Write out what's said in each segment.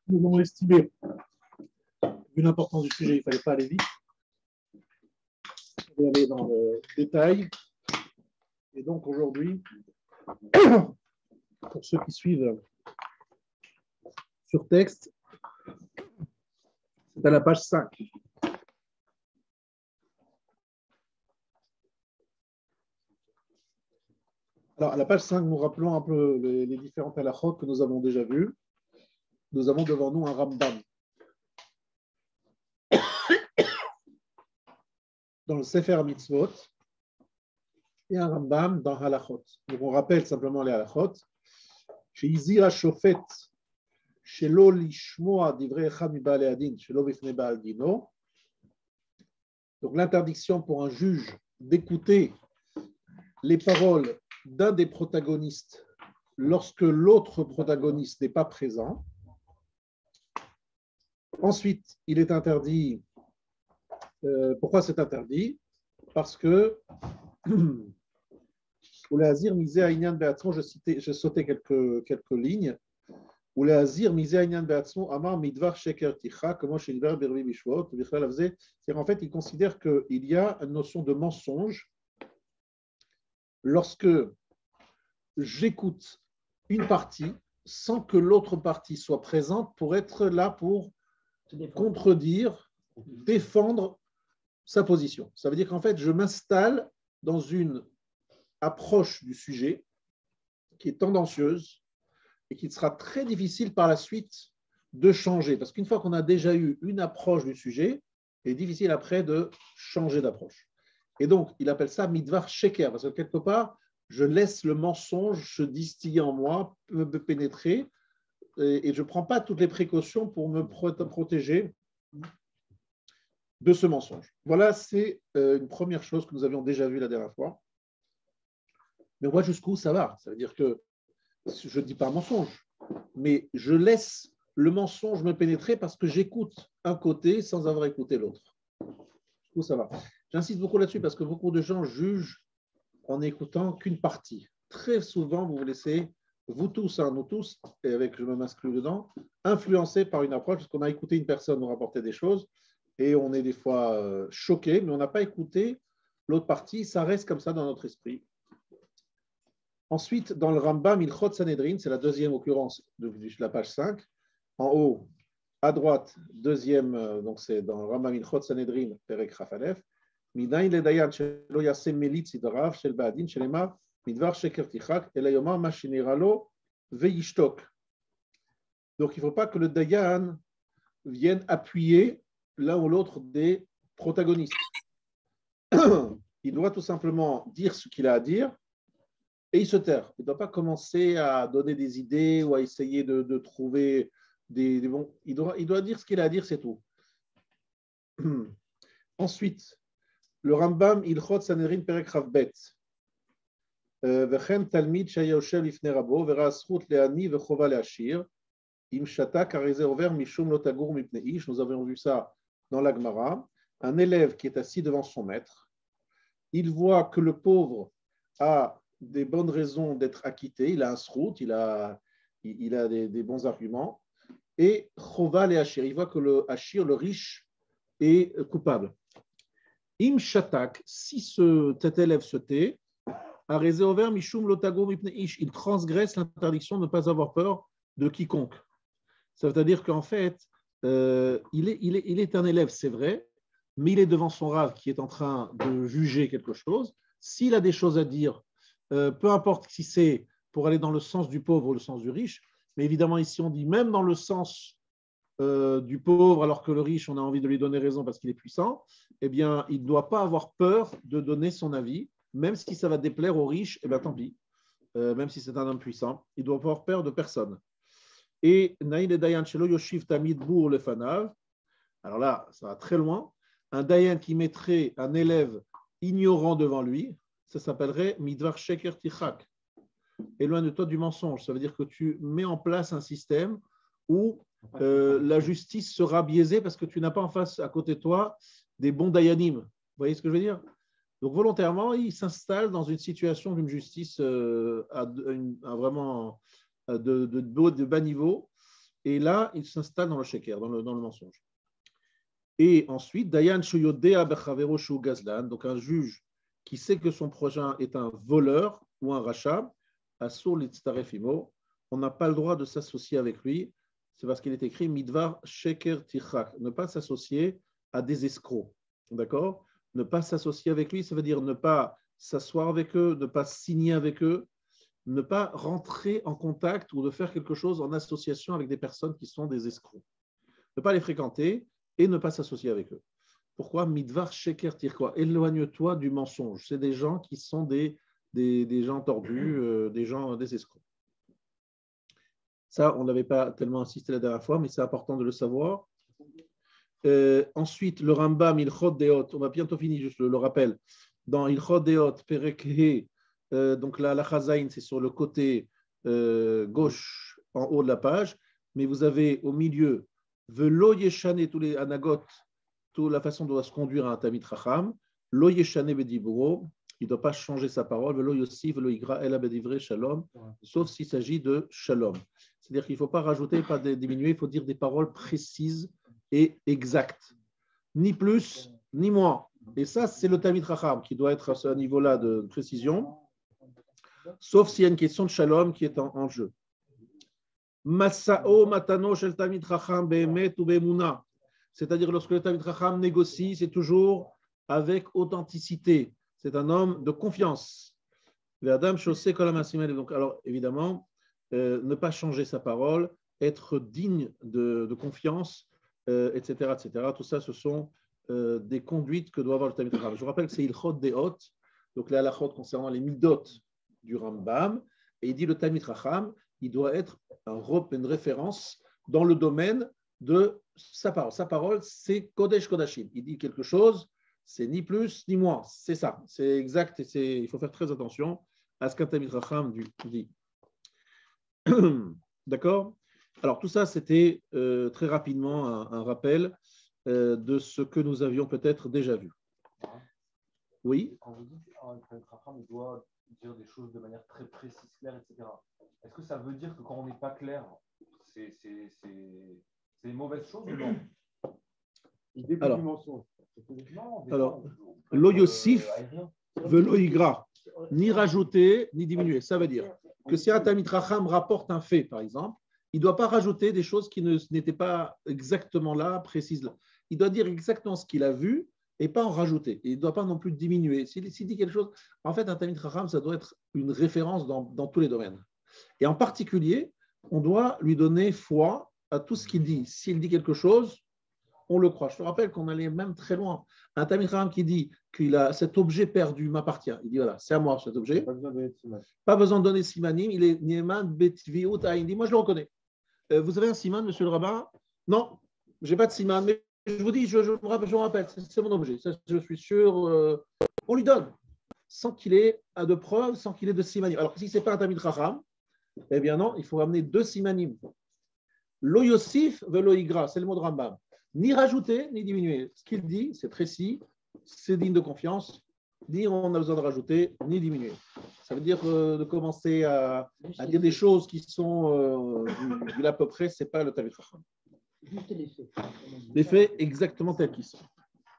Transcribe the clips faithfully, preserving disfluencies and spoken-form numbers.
nous avons estimé, vu l'importance du sujet, il ne fallait pas aller vite. On va aller dans le détail. Et donc aujourd'hui, pour ceux qui suivent sur texte, c'est à la page cinq. Alors, à la page cinq, nous rappelons un peu les, les différentes halachot que nous avons déjà vues. Nous avons devant nous un Rambam. Dans le Sefer Mitzvot, et un Rambam dans Halachot. Donc, on rappelle simplement les Halachot. Chez Izira Shofet, chez Lo Lishmoa Divrei Echad Mibaalei Adin, chez Lo Bifnei Baal Dino. Donc, l'interdiction pour un juge d'écouter les paroles d'un des protagonistes lorsque l'autre protagoniste n'est pas présent. Ensuite, il est interdit. Euh, pourquoi c'est interdit? Parce que je, citais, je sautais quelques, quelques lignes. C'est-à-dire en fait, il considère qu'il y a une notion de mensonge lorsque j'écoute une partie sans que l'autre partie soit présente pour être là pour contredire, défendre sa position. Ça veut dire qu'en fait, je m'installe dans une approche du sujet qui est tendancieuse et qu'il sera très difficile par la suite de changer. Parce qu'une fois qu'on a déjà eu une approche du sujet, il est difficile après de changer d'approche. Et donc, il appelle ça midvar sheker, parce que quelque part, je laisse le mensonge se distiller en moi, me pénétrer, et je ne prends pas toutes les précautions pour me protéger de ce mensonge. Voilà, c'est une première chose que nous avions déjà vue la dernière fois. Mais on voit jusqu'où ça va. Ça veut dire que je ne dis pas mensonge, mais je laisse le mensonge me pénétrer parce que j'écoute un côté sans avoir écouté l'autre. Jusqu'où ça va. J'insiste beaucoup là-dessus parce que beaucoup de gens jugent en n'écoutant qu'une partie. Très souvent, vous vous laissez, vous tous, hein, nous tous, et avec je m'inscris dedans, influencés par une approche, parce qu'on a écouté une personne nous rapporter des choses, et on est des fois euh, choqués, mais on n'a pas écouté l'autre partie, ça reste comme ça dans notre esprit. Ensuite, dans le Rambam Ilchot Sanhedrin, c'est la deuxième occurrence de la page cinq, en haut, à droite, deuxième, donc c'est dans le Rambam Ilchot Sanhedrin, Perek Rafalef, Midain le Dayan shelo yasem melit sidrav shel ba'adin shelema midvar sheker tichak ela yomar ma shenira lo veishtok. Donc il ne faut pas que le Dayan vienne appuyer l'un ou l'autre des protagonistes. Il doit tout simplement dire ce qu'il a à dire et il se taire. Il ne doit pas commencer à donner des idées ou à essayer de, de trouver des, des bons. Il doit, il doit dire ce qu'il a à dire, c'est tout. Ensuite, le Rambam Ilchot Sanhedrin Perek Ravbet. Vechen Talmid Shaya Yoshev Lifnei Rabo Vera Zchut Le'ani Vechova Le'ashir Im Shatak Hareze Over Mishum Lo Tagur Mipnei Ish. Nous avons vu ça dans la Gemara. Un élève qui est assis devant son maître, il voit que le pauvre a des bonnes raisons d'être acquitté, il a un srout, il a, il a des, des bons arguments, et Choval et Hachir, il voit que le Hachir, le riche, est coupable. Im Shatak, si ce, cet élève se tait, Hareze Over Mishum Lo Tagur Mipnei Ish, il transgresse l'interdiction de ne pas avoir peur de quiconque. Ça veut dire qu'en fait, euh, il, est, il, est, il est un élève, c'est vrai, mais il est devant son Rav qui est en train de juger quelque chose. S'il a des choses à dire, euh, peu importe si c'est pour aller dans le sens du pauvre ou le sens du riche, mais évidemment ici on dit même dans le sens euh, du pauvre alors que le riche on a envie de lui donner raison parce qu'il est puissant, eh bien il ne doit pas avoir peur de donner son avis, même si ça va déplaire aux riches, eh bien tant pis, euh, même si c'est un homme puissant, il doit avoir peur de personne. Et Naïl et Dayan Shelo Yoshiv Tamid Bour le Fanav, alors là ça va très loin. Un Dayan qui mettrait un élève ignorant devant lui, ça s'appellerait Midvar Sheker Tichak. Éloigne de toi du mensonge. Ça veut dire que tu mets en place un système où euh, la justice sera biaisée parce que tu n'as pas en face à côté de toi des bons Dayanim. Vous voyez ce que je veux dire? Donc volontairement, il s'installe dans une situation d'une justice euh, à, à vraiment de, de, de, de bas niveau et là, il s'installe dans le sheker, dans le, dans le mensonge. Et ensuite, Dayan Shuyodea Bechavero Shu Gazlan, donc un juge qui sait que son prochain est un voleur ou un rachat, Asur Litztarefimo, on n'a pas le droit de s'associer avec lui. C'est parce qu'il est écrit Midvar Sheker Tichak, ne pas s'associer à des escrocs. D'accord? Ne pas s'associer avec lui, ça veut dire ne pas s'asseoir avec eux, ne pas signer avec eux, ne pas rentrer en contact ou de faire quelque chose en association avec des personnes qui sont des escrocs. Ne pas les fréquenter et ne pas s'associer avec eux. Pourquoi? Midvar sheker tirkwa, éloigne-toi du mensonge. C'est des gens qui sont des, des, des gens tordus, euh, des gens, des escrocs. Ça, on n'avait pas tellement insisté la dernière fois, mais c'est important de le savoir. Euh, ensuite, le Rambam, Ilchot Deot, on va bientôt finir, juste le, le rappel. Dans Ilchot Deot, Perek He, euh, donc là, la Chazaïn, c'est sur le côté euh, gauche, en haut de la page, mais vous avez au milieu, Velo Yeshane, tous les anagotes, toute la façon dont se conduire un Tamid Chacham, Lo Yeshane Bedibro, il ne doit pas changer sa parole, Velo Yossi, Velo Igra, El Abedivre, Shalom, sauf s'il s'agit de Shalom. C'est-à-dire qu'il ne faut pas rajouter, pas diminuer, il faut dire des paroles précises et exact, ni plus ni moins. Et ça, c'est le Talmid Chacham qui doit être à ce niveau-là de précision, sauf s'il y a une question de shalom qui est en, en jeu. Masao matano shel Talmid Chacham be'emet ou be'emuna. C'est-à-dire lorsque le Talmid Chacham négocie, c'est toujours avec authenticité. C'est un homme de confiance. Ve'adam shoseh kol ha'masim. Donc, alors évidemment, euh, ne pas changer sa parole, être digne de, de confiance. Euh, et cetera, et cetera. Tout ça, ce sont euh, des conduites que doit avoir le Talmid Chacham. Je vous rappelle que c'est Ilchot Deot, donc les halachot concernant les midot du Rambam, et il dit le Talmid Chacham, il doit être un, une référence dans le domaine de sa parole. Sa parole, c'est Kodesh Kodashim. Il dit quelque chose, c'est ni plus ni moins, c'est ça, c'est exact, et c'est, il faut faire très attention à ce qu'un Talmid Chacham dit. D'accord? Alors, tout ça, c'était euh, très rapidement un, un rappel euh, de ce que nous avions peut-être déjà vu. Oui? Quand vous dites qu'un Chacham doit dire des choses de manière très précise, claire, et cetera, est-ce que ça veut dire que quand on n'est pas clair, c'est, c'est, c'est, c'est une mauvaise chose ou non? L'idée alors, du mensonge. Non, alors, lo yossif velo igra, ni rajouter, ni diminuer. Ça veut dire que si un Talmid Chacham rapporte un fait, par exemple, il ne doit pas rajouter des choses qui ne, n'étaient pas exactement là, précises là. Il doit dire exactement ce qu'il a vu et pas en rajouter. Et il ne doit pas non plus diminuer. S'il, s'il dit quelque chose, en fait, un Talmid Chacham, ça doit être une référence dans, dans tous les domaines. Et en particulier, on doit lui donner foi à tout ce qu'il dit. S'il dit quelque chose, on le croit. Je te rappelle qu'on allait même très loin. Un Talmid Chacham qui dit qu'il a cet objet perdu m'appartient. Il dit voilà, c'est à moi cet objet. Pas besoin de donner simanim. Pas besoin de donner simanim. Il est Nieman Betviut Aïn. Il dit moi je le reconnais. Euh, vous avez un siman, monsieur le rabbin? Non, je n'ai pas de siman, mais je vous dis, je, je, je me rappelle, c'est, c'est mon objet. Ça, je suis sûr. Euh, on lui donne sans qu'il ait de preuves, sans qu'il ait de simanim. Alors si ce n'est pas un Talmid Chacham, eh bien non, il faut ramener deux simanim. Lo Yosif velo igra, c'est le mot de Rambam. Ni rajouter, ni diminuer. Ce qu'il dit, c'est précis, c'est digne de confiance, ni on a besoin de rajouter, ni diminuer. Ça veut dire euh, de commencer à, à dire des choses qui sont euh, du, du à peu près, ce n'est pas le Talmid Chacham. Juste les faits. Les faits exactement tels qu'ils sont.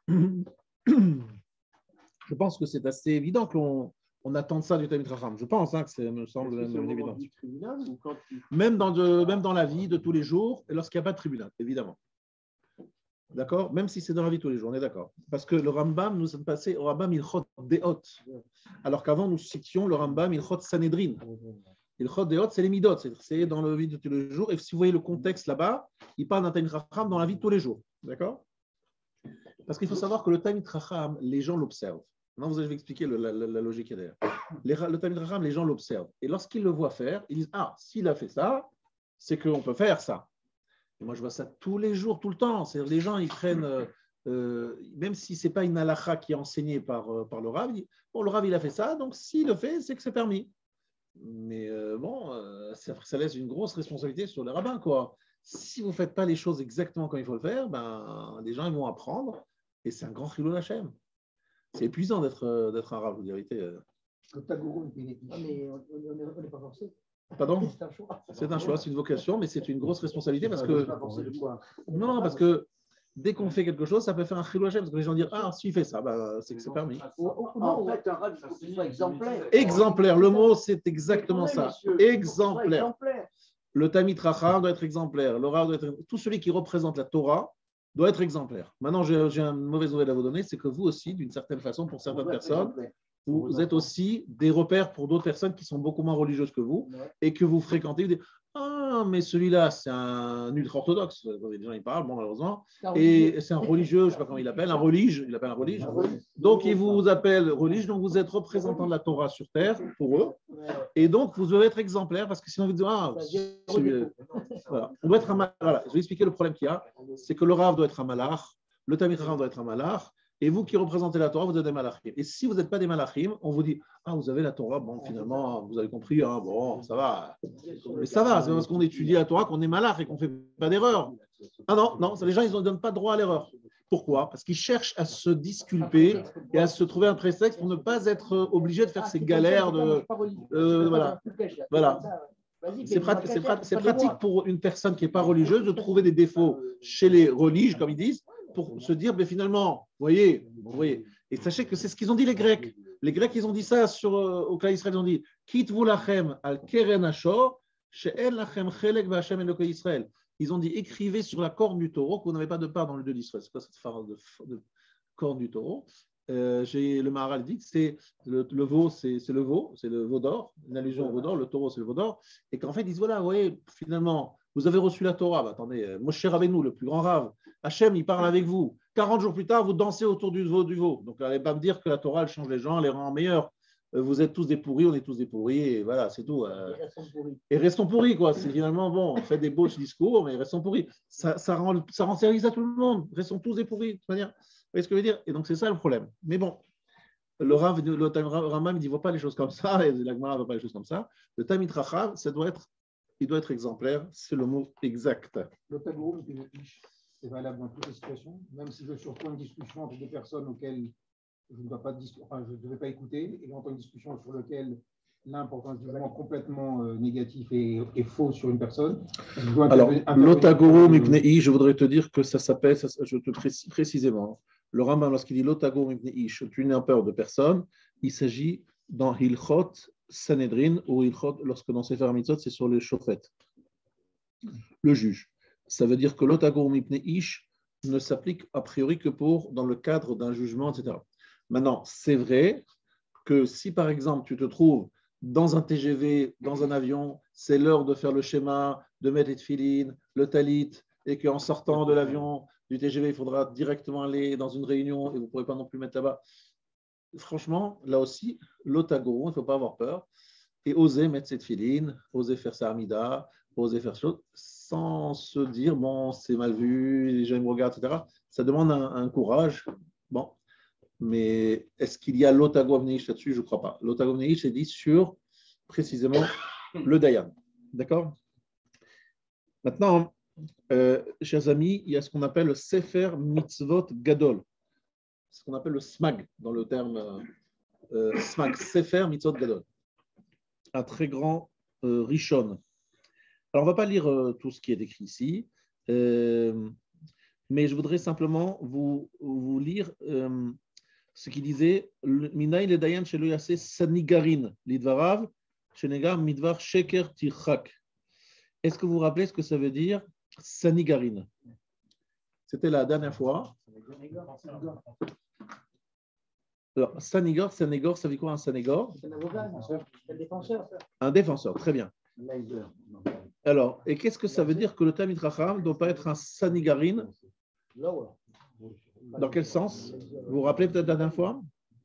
Je pense que c'est assez évident qu'on on attend ça du Talmid Chacham. Je pense hein, que ça me semble même une évidence. Même dans, de, même dans la vie de tous les jours, lorsqu'il n'y a pas de tribunal, évidemment. D'accord? Même si c'est dans la vie de tous les jours, on est d'accord. Parce que le Rambam, nous sommes passés au Rambam Ilchot Deot. Alors qu'avant, nous citions le Rambam Ilchot Sanhedrin. Ilchot Deot, c'est les midot, c'est dans la vie de tous les jours. Et si vous voyez le contexte là-bas, il parle d'un Talmid Chacham dans la vie de tous les jours. D'accord? Parce qu'il faut savoir que le Talmid Chacham, les gens l'observent. Maintenant, je vais expliquer le, la, la, la logique derrière. Les, le Talmid Chacham, les gens l'observent. Et lorsqu'ils le voient faire, ils disent ah, s'il a fait ça, c'est qu'on peut faire ça. Et moi, je vois ça tous les jours, tout le temps. C'est-à-dire, les gens, ils prennent, euh, euh, même si ce n'est pas une halakha qui est enseignée par, euh, par le Rav, ils, bon, le Rav, il a fait ça, donc s'il le fait, c'est que c'est permis. Mais euh, bon, euh, ça, ça laisse une grosse responsabilité sur les rabbins, quoi. Si vous ne faites pas les choses exactement comme il faut le faire, ben, les gens ils vont apprendre, et c'est un grand chilul Hashem. C'est épuisant d'être, d'être un Rav, vous vérité. Le Tagourou, mais on n'est pas forcé. Pardon? C'est un choix, c'est une vocation, mais c'est une grosse responsabilité parce que. Non, parce que dès qu'on fait quelque chose, ça peut faire un chilou Hashem, parce que les gens disent ah, s'il fait ça, bah, c'est que c'est permis. En fait, un rab, il faut exemplaire. Exemplaire, le mot, c'est exactement ça. Exemplaire. Le Tamid Racham doit être exemplaire. Le Rav doit être. Tout celui qui représente la Torah doit être exemplaire. Maintenant, j'ai, j'ai une mauvaise nouvelle à vous donner, c'est que vous aussi, d'une certaine façon, pour certaines personnes, vous, vous êtes aussi des repères pour d'autres personnes qui sont beaucoup moins religieuses que vous et que vous fréquentez. Vous dites, ah, mais celui-là, c'est un ultra-orthodoxe. Les gens, ils parlent, bon, malheureusement. Et c'est un religieux, je ne sais pas comment il appelle, un relige. Il appelle un relige. Donc, il vous appelle relige. Donc, vous êtes représentant de la Torah sur terre pour eux. Et donc, vous devez être exemplaire parce que sinon, vous dites, ah, voilà. On doit être un malach. Voilà. Je vais expliquer le problème qu'il y a. C'est que le Rav doit être un malach, le Tamid Racham doit être un malach. Et vous qui représentez la Torah, vous êtes des malachim. Et si vous n'êtes pas des malachim, on vous dit ah, vous avez la Torah, bon, finalement, vous avez compris, hein, bon, ça va. Mais ça va, c'est parce qu'on étudie la Torah qu'on est malach et qu'on ne fait pas d'erreur. Ah non, non, les gens, ils ne donnent pas droit à l'erreur. Pourquoi? Parce qu'ils cherchent à se disculper et à se trouver un prétexte pour ne pas être obligés de faire ces galères de. Euh, voilà. voilà. C'est, prat- c'est, prat- c'est pratique pour une personne qui n'est pas religieuse de trouver des défauts chez les religes, comme ils disent, pour se dire, mais finalement, vous voyez, vous voyez. Et sachez que c'est ce qu'ils ont dit les Grecs. Les Grecs, ils ont dit ça sur, euh, au Kla Israël, ils ont dit, Kitvu lachem al keren ashor, she'en lachem chelek v'Hashem Elokei Israël. Ils ont dit, écrivez sur la corne du taureau que vous n'avez pas de part dans le Dieu d'Israël. C'est quoi cette phrase de, de corne du taureau? Euh, j'ai, le Maharal dit que c'est le, le veau, c'est, c'est le veau, c'est le veau d'or, une allusion au veau d'or, le taureau, c'est le veau d'or, et qu'en fait, ils disent, voilà, vous voyez, finalement, vous avez reçu la Torah, bah, attendez, Moshe Rabbeinu, le plus grand rave, Hachem, il parle avec vous, quarante jours plus tard, vous dansez autour du veau, du veau. Donc, n'allez pas me dire que la Torah, elle change les gens, elle les rend meilleurs. Vous êtes tous des pourris, on est tous des pourris, et voilà, c'est tout. Et restons pourris. Et restons pourris, quoi. C'est finalement, bon, on fait des beaux discours, mais restons pourris. Ça, ça, rend, ça rend service à tout le monde. Restons tous des pourris, de toute manière. Vous voyez ce que je veux dire? Et donc, c'est ça le problème. Mais bon, le Rav, le Rambam, il ne voit pas les choses comme ça, et la Gemara ne voit pas les choses comme ça. Le Tamid Racham, ça doit être, il doit être exemplaire, c'est le mot exact. Le tabou, c'est valable dans toutes les situations, même si je suis surtout une discussion entre deux personnes auxquelles je ne dois pas, enfin, je ne devais pas écouter, et j'entends une discussion sur laquelle l'importance du jugement complètement euh, négatif et, et faux sur une personne. Alors, l'otagoro mipnei, je voudrais te dire que ça s'appelle, ça, je te précise précisément, le Rambam, lorsqu'il dit l'otagoro mipnei, tu n'es peur de personne, il s'agit dans Hilchot Sanhedrin, ou Hilchot, lorsque dans Sefer HaMitzvot, c'est sur le shofet, le juge. Ça veut dire que l'otagoro mipnei ne s'applique a priori que pour, dans le cadre d'un jugement, et cetera. Maintenant, c'est vrai que si par exemple tu te trouves dans un T G V, dans un avion, c'est l'heure de faire le schéma, de mettre les tefilines, le talit, et qu'en sortant de l'avion, du T G V, il faudra directement aller dans une réunion et vous ne pourrez pas non plus mettre là-bas. Franchement, là aussi, l'otagoro, il ne faut pas avoir peur et oser mettre cette filine, oser faire sa amida, oser faire chose, sans se dire, bon, c'est mal vu, les gens me regardent, et cetera. Ça demande un, un courage. Bon. Mais est-ce qu'il y a l'otago avneish là-dessus? Je ne crois pas. L'otago avneish est dit sur précisément le dayan. D'accord? Maintenant, euh, chers amis, il y a ce qu'on appelle le Sefer Mitzvot Gadol. Ce qu'on appelle le smag dans le terme euh, smag, Sefer Mitzvot Gadol. Un très grand euh, rishon. Alors, on ne va pas lire euh, tout ce qui est écrit ici, euh, mais je voudrais simplement vous, vous lire. Euh, ce qui disait Minaï le dayan shelo yaseh sanigarin lidvarav shenegar midvar sheker tirchak. Est-ce que vous vous rappelez ce que ça veut dire sanigarin? C'était la dernière fois. Alors, sanigor, sanigor, ça veut dire quoi un sanigor? Un défenseur. Un défenseur, très bien. Alors, et qu'est-ce que ça veut dire que le Tamid Racham ne doit pas être un sanigarin? Dans quel sens? Vous vous rappelez peut-être la dernière fois?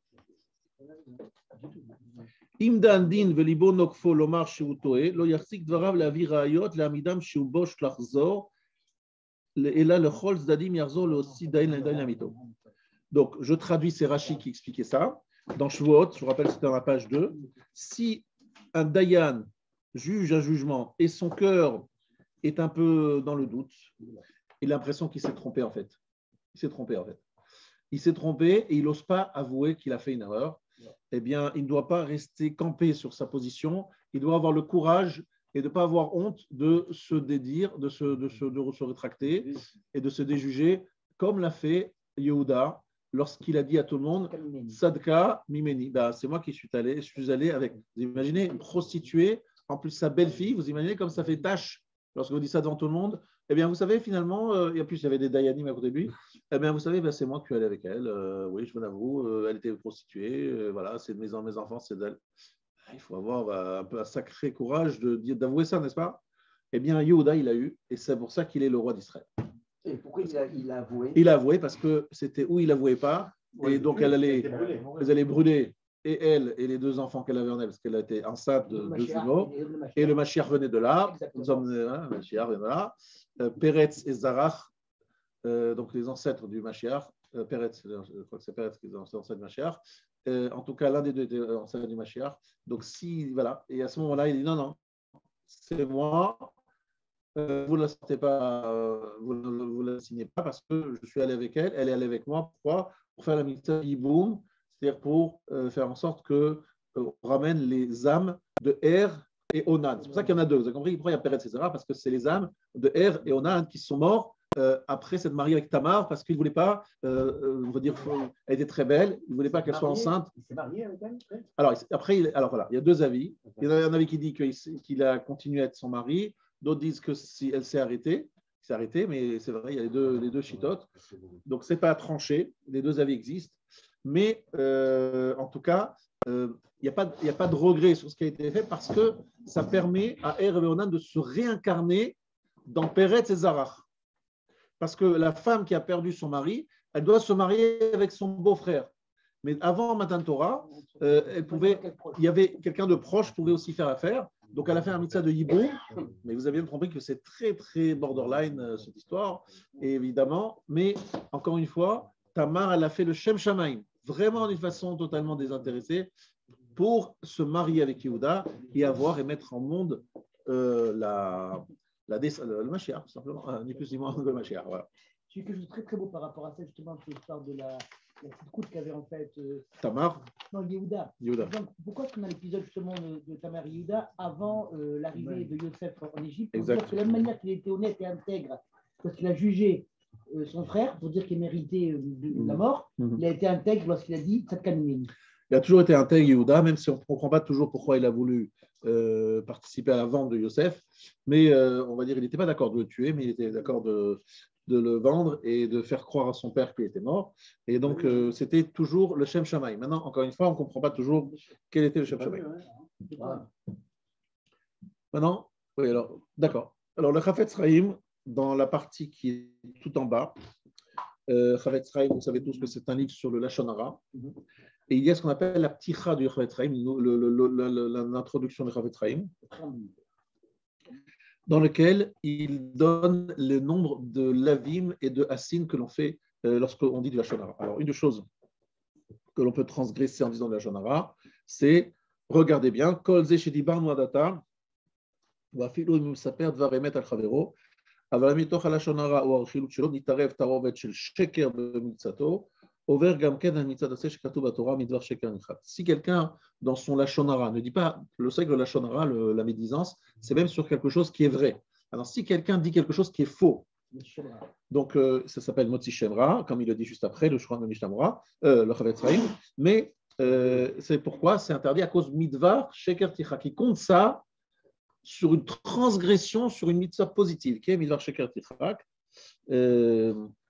Imdan din velibo nokfo lomar sheutoe lo yarsik dvarav lavi rayot leamidam sheubosh lachzor ela lechol zdadim yarzor leossi dain dain lamito. Donc, je traduis, c'est Rashi qui expliquait ça. Dans Shavuot, je vous rappelle, c'était dans la page deux. Si un dayan juge un jugement et son cœur est un peu dans le doute, il a l'impression qu'il s'est trompé en fait. Il s'est trompé en fait. Il s'est trompé et il n'ose pas avouer qu'il a fait une erreur. Eh bien, il ne doit pas rester campé sur sa position. Il doit avoir le courage et de ne pas avoir honte de se dédire, de se, de, se, de se rétracter et de se déjuger, comme l'a fait Yehuda lorsqu'il a dit à tout le monde Sadka Mimeni. Ben, c'est moi qui suis allé, je suis allé avec. Vous imaginez une prostituée, en plus sa belle-fille, vous imaginez comme ça fait tâche lorsque vous dites ça devant tout le monde. Eh bien, vous savez, finalement, euh, et en plus, il y avait des Dayanim à côté de lui. Eh bien, vous savez, ben, c'est moi qui suis allé avec elle. Euh, oui, je vous l'avoue, euh, elle était prostituée. Euh, voilà, c'est de mes, mes enfants, c'est d'elle. Il faut avoir bah, un peu un sacré courage de, d'avouer ça, n'est-ce pas? Eh bien, Yehuda, il a eu, et c'est pour ça qu'il est le roi d'Israël. Et pourquoi il a, il a avoué? Il a avoué parce que c'était où il n'avouait pas, et oui, donc elle allait, elle allait brûler, et elle et les deux enfants qu'elle avait en elle, parce qu'elle était enceinte de deux jumeaux, et le Mashiach venait de là. Nous sommes, hein, le Mashiach venait de là. Euh, Peretz et Zarach, euh, donc les ancêtres du Mashiach, euh, Peretz, je crois que c'est Peretz qui est l'ancêtre du Mashiach. Euh, en tout cas, l'un des deux était ancêtre du Mashiach. Donc, si, voilà. Et à ce moment-là, il dit non, non, c'est moi. Euh, vous ne la sortez pas, euh, vous ne la signez pas parce que je suis allé avec elle. Elle est allée avec moi. Pourquoi? Pour faire la mitzvah Yiboum, c'est-à-dire pour euh, faire en sorte que euh, on ramène les âmes de Er et Onan. C'est pour ça qu'il y en a deux. Vous avez compris pourquoi il y a Peretz et Zara? Parce que c'est les âmes de Er et Onan qui sont morts. Euh, après s'être marié avec Tamar parce qu'il ne voulait pas, euh, on va dire, elle était très belle, il ne voulait pas qu'elle soit enceinte. Il s'est marié avec elle? Alors, après, il, alors voilà, il y a deux avis. Il y en a un avis qui dit qu'il, qu'il a continué à être son mari, d'autres disent que si elle s'est arrêtée, s'est arrêtée, mais c'est vrai, il y a les deux, les deux chitotes. Donc, ce n'est pas tranché, les deux avis existent. Mais euh, en tout cas, euh, il n'y a, a pas de regret sur ce qui a été fait parce que ça permet à Er et Onan de se réincarner dans Peretz et Zarach. Parce que la femme qui a perdu son mari, elle doit se marier avec son beau-frère. Mais avant Matan Torah, euh, elle pouvait, il y avait quelqu'un de proche qui pouvait aussi faire affaire. Donc elle a fait un mitzvah de Yiboum. Mais vous avez bien compris que c'est très très borderline euh, cette histoire, et évidemment. Mais encore une fois, Tamar, elle a fait le Shem Shamaim, vraiment d'une façon totalement désintéressée, pour se marier avec Yehuda et avoir et mettre en monde euh, la La, le Mashiach, tout simplement, ni plus ni moins que le Mashiach. Voilà. J'ai quelque chose de très très beau par rapport à ça, justement, c'est l'histoire de la, la petite courte qu'avait en fait. Euh, Tamar. Non, Yehuda. Yehuda. Donc, pourquoi est-ce qu'on a l'épisode justement de, de Tamar et Yehuda avant euh, l'arrivée de Yosef en Égypte? Pour dire que de la même manière qu'il était honnête et intègre, parce qu'il a jugé euh, son frère, pour dire qu'il méritait euh, de, de la mort, mm-hmm. il a été intègre lorsqu'il a dit Tzadkanim. Il a toujours été intègre, Yehuda, même si on ne comprend pas toujours pourquoi il a voulu euh, participer à la vente de Yosef. Mais euh, on va dire qu'il n'était pas d'accord de le tuer, mais il était d'accord de, de le vendre et de faire croire à son père qu'il était mort. Et donc, euh, c'était toujours le Shem Shamaï. Maintenant, encore une fois, on ne comprend pas toujours quel était le Shem Shamaï. Maintenant, oui, alors, d'accord. Alors, le Chafetz Chaim, dans la partie qui est tout en bas, euh, Chafetz Chaim, vous savez tous que c'est un livre sur le Lashon Hara. Et il y a ce qu'on appelle la pticha du Chafetz Chaim, l'introduction du Chafetz Chaim, dans lequel il donne le nombre de lavim et de hassin que l'on fait euh, lorsqu'on dit du Lashon Hara. Alors, une des choses que l'on peut transgresser en disant du Lashon Hara, c'est, regardez bien, Kol ze shedibarnu adata, wa afilu im mesaper dvar emet al chavero, aval mitoch ha'lashon hara ou ha'chilut shelo nitarev tarovet shel sheker b'mitzato. Si quelqu'un, dans son Lashon Hara, ne dit pas, le sait que le Lashon Hara, le, la médisance, c'est même sur quelque chose qui est vrai. Alors, si quelqu'un dit quelque chose qui est faux, donc euh, ça s'appelle Motzi Shemra, comme il le dit juste après, le Shouchan de Mishnah Torah, euh, le Chafetz Chaim, mais euh, c'est pourquoi c'est interdit à cause Midvar, Sheker Ticha, qui compte ça sur une transgression, sur une mitzvah positive, qui est Midvar Sheker Ticha. Euh,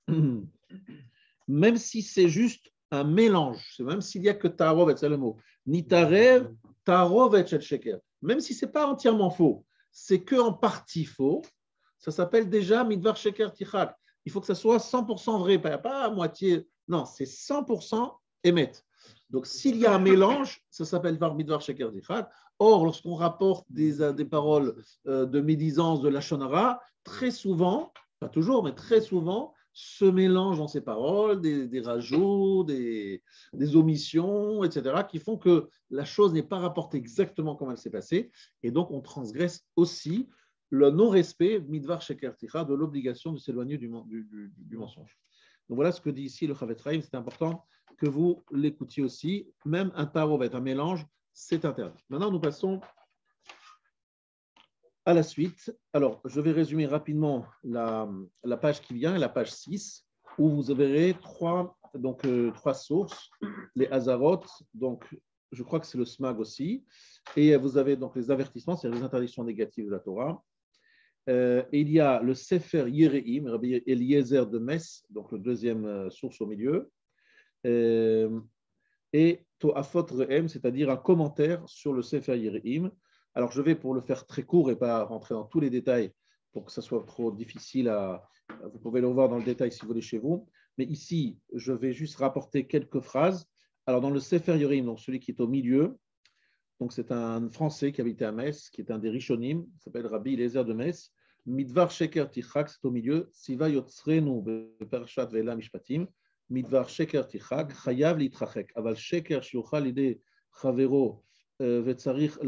même si c'est juste un mélange, même s'il n'y a que Ta'arovet, c'est le mot, Nitarev, Ta'arovet shel sheker, même si ce n'est pas entièrement faux, c'est qu'en partie faux, ça s'appelle déjà Midvar Sheker Tichak. Il faut que ça soit cent pour cent vrai, pas, pas à moitié, non, c'est cent pour cent émet. Donc s'il y a un mélange, ça s'appelle Midvar Sheker Tichak. Or, lorsqu'on rapporte des, des paroles de médisance de Lashon Hara, très souvent, pas toujours, mais très souvent, se mélangent dans ces paroles, des, des rajouts, des, des omissions, et cetera, qui font que la chose n'est pas rapportée exactement comme elle s'est passée, et donc on transgresse aussi le non-respect, midvar sheker ticha, de l'obligation de s'éloigner du, du, du, du mensonge. Donc voilà ce que dit ici le Chafetz Chaim, c'est important que vous l'écoutiez aussi, même un tarovet, un mélange, c'est interdit. Maintenant nous passons À la suite, alors je vais résumer rapidement la, la page qui vient, la page six, où vous verrez trois, donc, euh, trois sources, les Hazarot, donc je crois que c'est le Smag aussi, et vous avez donc les avertissements, c'est-à-dire les interdictions négatives de la Torah. Euh, et il y a le Sefer Yereim, Rabbi Eliezer de Metz, donc le deuxième euh, source au milieu, euh, et To'afot Re'em, c'est-à-dire un commentaire sur le Sefer Yereim. Alors, je vais, pour le faire très court et pas rentrer dans tous les détails pour que ça soit trop difficile à… Vous pouvez le voir dans le détail si vous voulez chez vous. Mais ici, je vais juste rapporter quelques phrases. Alors, dans le Sefer Yereim, donc celui qui est au milieu, donc c'est un Français qui habitait à Metz, qui est un des Rishonim, qui s'appelle Rabbi Eliezer de Metz. Midvar Sheker Tichak, c'est au milieu. Siva Yotzrenu Beparashat Ve'ela Mishpatim. Midvar Sheker Tichak, Chayav Litrachek. Aval Sheker Shiochal Ide Chavero. C'est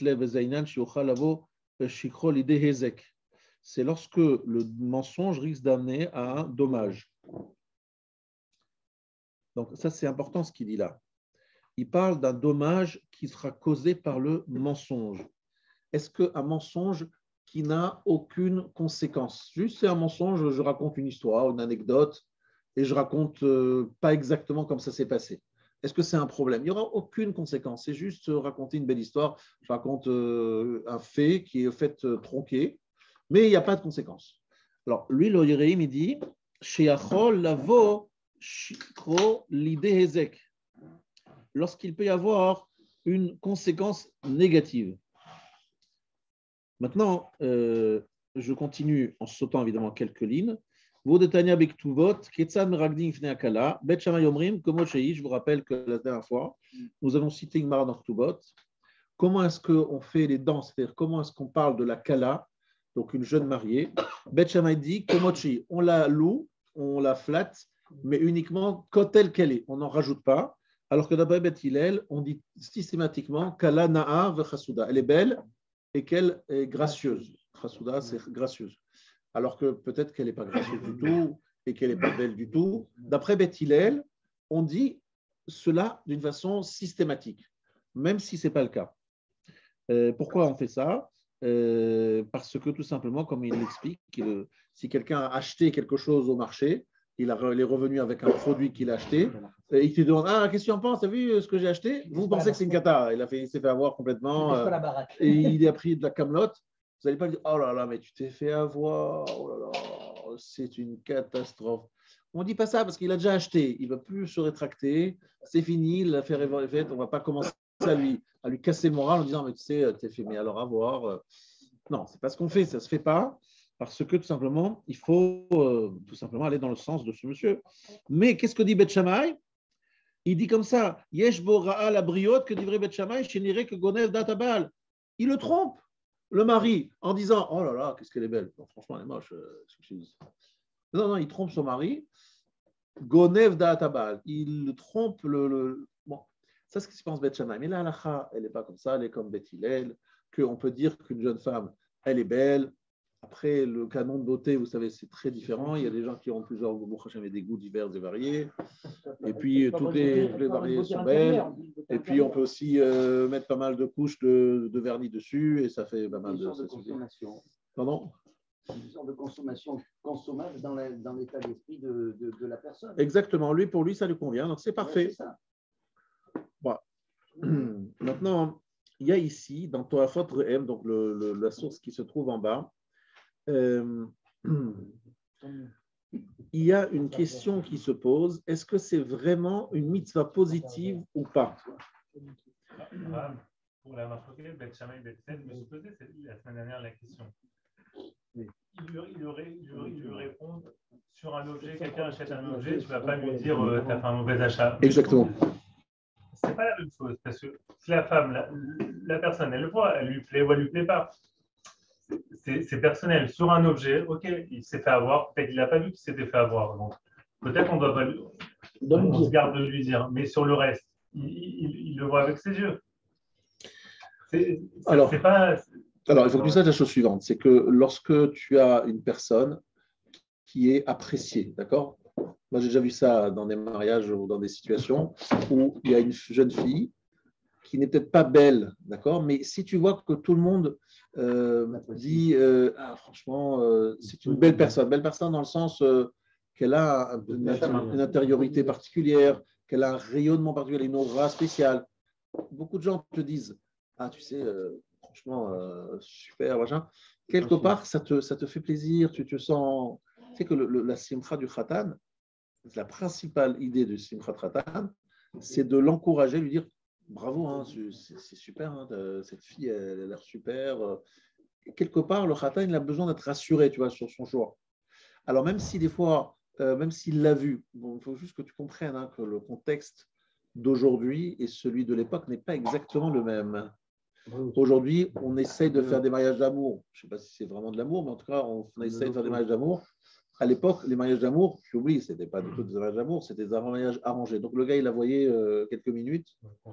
lorsque le mensonge risque d'amener à un dommage. Donc ça, c'est important ce qu'il dit là. Il parle d'un dommage qui sera causé par le mensonge. Est-ce qu'un mensonge qui n'a aucune conséquence, juste c'est un mensonge, je raconte une histoire, une anecdote, et je raconte euh, pas exactement comme ça s'est passé. Est-ce que c'est un problème? Il n'y aura aucune conséquence. C'est juste raconter une belle histoire. Je raconte euh, un fait qui est fait euh, tronqué, mais il n'y a pas de conséquence. Alors, lui, le Yereim, il dit Sheachol lavo shikro l'idée hezek. Lorsqu'il peut y avoir une conséquence négative. Maintenant, euh, je continue en sautant évidemment quelques lignes. Je vous rappelle que la dernière fois, nous avons cité une Gemara dans Ktubot. Comment est-ce qu'on fait les dents, c'est-à-dire comment est-ce qu'on parle de la Kala, donc une jeune mariée. Bet Shammai dit Komochi, on la loue, on la flatte, mais uniquement telle qu'elle est, on n'en rajoute pas. Alors que d'après Bet Hillel, on dit systématiquement Kala Na'a v'chasuda, elle est belle et qu'elle est gracieuse. Chasuda, c'est gracieuse. Alors que peut-être qu'elle n'est pas gracieuse du tout et qu'elle n'est pas belle du tout. D'après Beth Hillel, on dit cela d'une façon systématique, même si ce n'est pas le cas. Euh, pourquoi on fait ça? euh, Parce que tout simplement, comme il l'explique, euh, si quelqu'un a acheté quelque chose au marché, il, a, il est revenu avec un produit qu'il a acheté, et il te demande « Ah, qu'est-ce que tu en penses? Tu as vu ce que j'ai acheté ?» Vous pensez que c'est une cata. Il, a fait, il s'est fait avoir complètement, euh, et il a pris de la camelote. Vous n'allez pas dire « Oh là là, mais tu t'es fait avoir, oh là là, c'est une catastrophe. » On ne dit pas ça parce qu'il a déjà acheté, il ne va plus se rétracter, c'est fini, l'affaire est faite, on ne va pas commencer à lui, à lui casser le moral en disant « Mais tu sais, t'es fait, mais alors avoir… » Non, c'est pas ce qu'on fait, ça ne se fait pas, parce que tout simplement, il faut euh, tout simplement aller dans le sens de ce monsieur. Mais qu'est-ce que dit Beth Shammai? Il dit comme ça « Yesh bo ra'a la briote que dirait Beth Shammai, shenire que gonev databal. » Il le trompe. Le mari, en disant « Oh là là, qu'est-ce qu'elle est belle. » Non, franchement, elle est moche. Non, non, il trompe son mari. Gonev da'atabal. Il trompe le… le... Bon, ça, c'est ce que se pense Beth Shammai. Mais la halakha, elle n'est pas comme ça, elle est comme Beth Hillel, qu'on peut dire qu'une jeune femme, elle est belle. Après, le canon de beauté, vous savez, c'est très différent. Il y a des gens qui ont plusieurs des goûts divers et variés. Et puis, toutes les, toutes les variés sont belles. Et puis, on peut aussi euh, mettre pas mal de couches de, de vernis dessus et ça fait pas mal de… de consommation. Pardon? Une sorte de consommation consommable dans, la, dans l'état d'esprit de, de, de la personne. Exactement. Lui, pour lui, ça lui convient. Donc, c'est parfait. Ouais, c'est ça. Bon. Maintenant, il y a ici, dans To'afot Re'em, donc le, le, la source qui se trouve en bas, euh, il y a une question qui se pose. Est-ce que c'est vraiment une mitzvah positive ou pas? Pour la marquée, Beth Shammai, Beth Hillel, je me suis posé la semaine dernière la question. Il lui, il lui, il lui, il lui répond sur un objet, quelqu'un achète un objet, tu ne vas pas lui dire euh, tu as fait un mauvais achat. Exactement. Ce n'est pas la même chose, parce que si la femme, la, la personne, elle le voit, elle lui plaît ou elle ne lui plaît pas. C'est, c'est personnel. Sur un objet, ok, il s'est fait avoir, peut-être qu'il n'a pas vu qu'il s'était fait avoir. Donc, peut-être qu'on doit pas lui, on se garde de lui dire, mais sur le reste, il, il, il le voit avec ses yeux. C'est, c'est, alors, c'est pas, alors, il faut que tu saches la chose suivante, c'est que lorsque tu as une personne qui est appréciée, d'accord? Moi, j'ai déjà vu ça dans des mariages ou dans des situations où il y a une jeune fille qui n'est peut-être pas belle, d'accord, mais si tu vois que tout le monde euh, dit euh, ah, franchement, euh, c'est une belle personne, belle personne dans le sens euh, qu'elle a un- une, une intériorité particulière, qu'elle a un rayonnement particulier, une aura spéciale. Beaucoup de gens te disent ah, tu sais, euh, franchement, euh, super, machin. Quelque part, ça te, ça te fait plaisir, tu te sens. Tu sais que le, le, la simcha du khatan, la principale idée du simcha khatan, c'est de l'encourager, lui dire bravo, hein, c'est super, hein, cette fille, elle a l'air super. Quelque part, le khatan, il a besoin d'être rassuré, tu vois, sur son choix. Alors, même si des fois, euh, même s'il l'a vu, bon, il faut juste que tu comprennes hein, que le contexte d'aujourd'hui et celui de l'époque n'est pas exactement le même. Aujourd'hui, on essaye de faire des mariages d'amour. Je ne sais pas si c'est vraiment de l'amour, mais en tout cas, on, on essaye de faire des mariages d'amour. À l'époque, les mariages d'amour, tu oublies, ce n'était pas du tout des mariages d'amour, c'était des mariages arrangés. Donc, le gars, il la voyait euh, quelques minutes.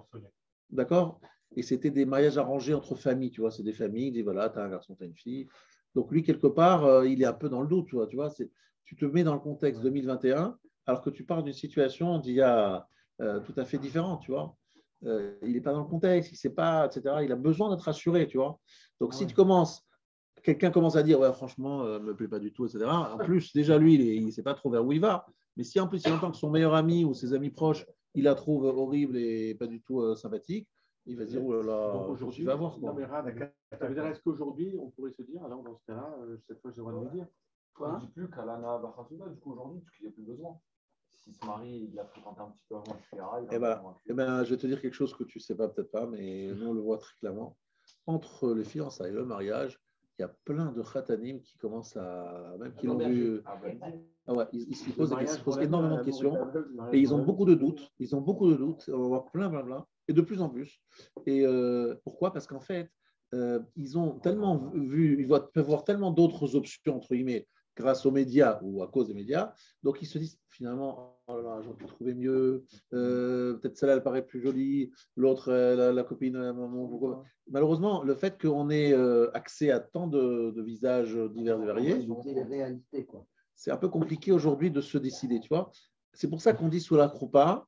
D'accord? Et c'était des mariages arrangés entre familles, tu vois. C'est des familles, il dit voilà, tu as un garçon, tu as une fille. Donc, lui, quelque part, euh, il est un peu dans le doute, tu vois. Tu vois, tu te mets dans le contexte deux mille vingt et un, alors que tu pars d'une situation d'il y a euh, tout à fait différente, tu vois. Euh, il n'est pas dans le contexte, il ne sait pas, et cetera. Il a besoin d'être rassuré, tu vois. Donc, ah si ouais. tu commences, quelqu'un commence à dire, ouais, franchement, euh, ne me plaît pas du tout, et cetera. En plus, déjà, lui, il ne sait pas trop vers où il va. Mais si en plus, il entend que son meilleur ami ou ses amis proches, il la trouve horrible et pas du tout euh, sympathique, il va se dire, oh là là, aujourd'hui, va voir. Non, mais Rad, ça veut dire, est-ce qu'aujourd'hui, on pourrait se dire, alors dans ce cas-là, euh, cette fois, j'ai le droit de me dire. Quoi? Je ne dis plus qu'Alana va Khasouda, du coup, aujourd'hui, parce qu'il n'y a plus besoin. S'il se marie, il l'a fréquenté un petit peu avant le Shira. Eh ben, eh ben, je vais te dire quelque chose que tu ne sais pas, peut-être pas, mais nous, on le voit très clairement. Entre les fiançailles et le mariage, il y a plein de khatanim qui commencent à. Même qui l'ont vu. Ah ouais, ils, ils se posent, ils se posent énormément de questions et ils ont beaucoup de doutes. Ils ont beaucoup de doutes. On va voir plein, plein, plein. Et de plus en plus. Et euh, pourquoi? Parce qu'en fait, euh, ils ont tellement vu, ils voient, peuvent voir tellement d'autres options, entre guillemets, grâce aux médias ou à cause des médias. Donc, ils se disent finalement, oh là là, j'aurais pu trouver mieux. Euh, peut-être celle-là, elle paraît plus jolie. L'autre, la, la copine, la maman. Malheureusement, le fait qu'on ait euh, accès à tant de, de visages divers et variés, c'est un peu compliqué aujourd'hui de se décider, tu vois. C'est pour ça qu'on dit sous la choupa,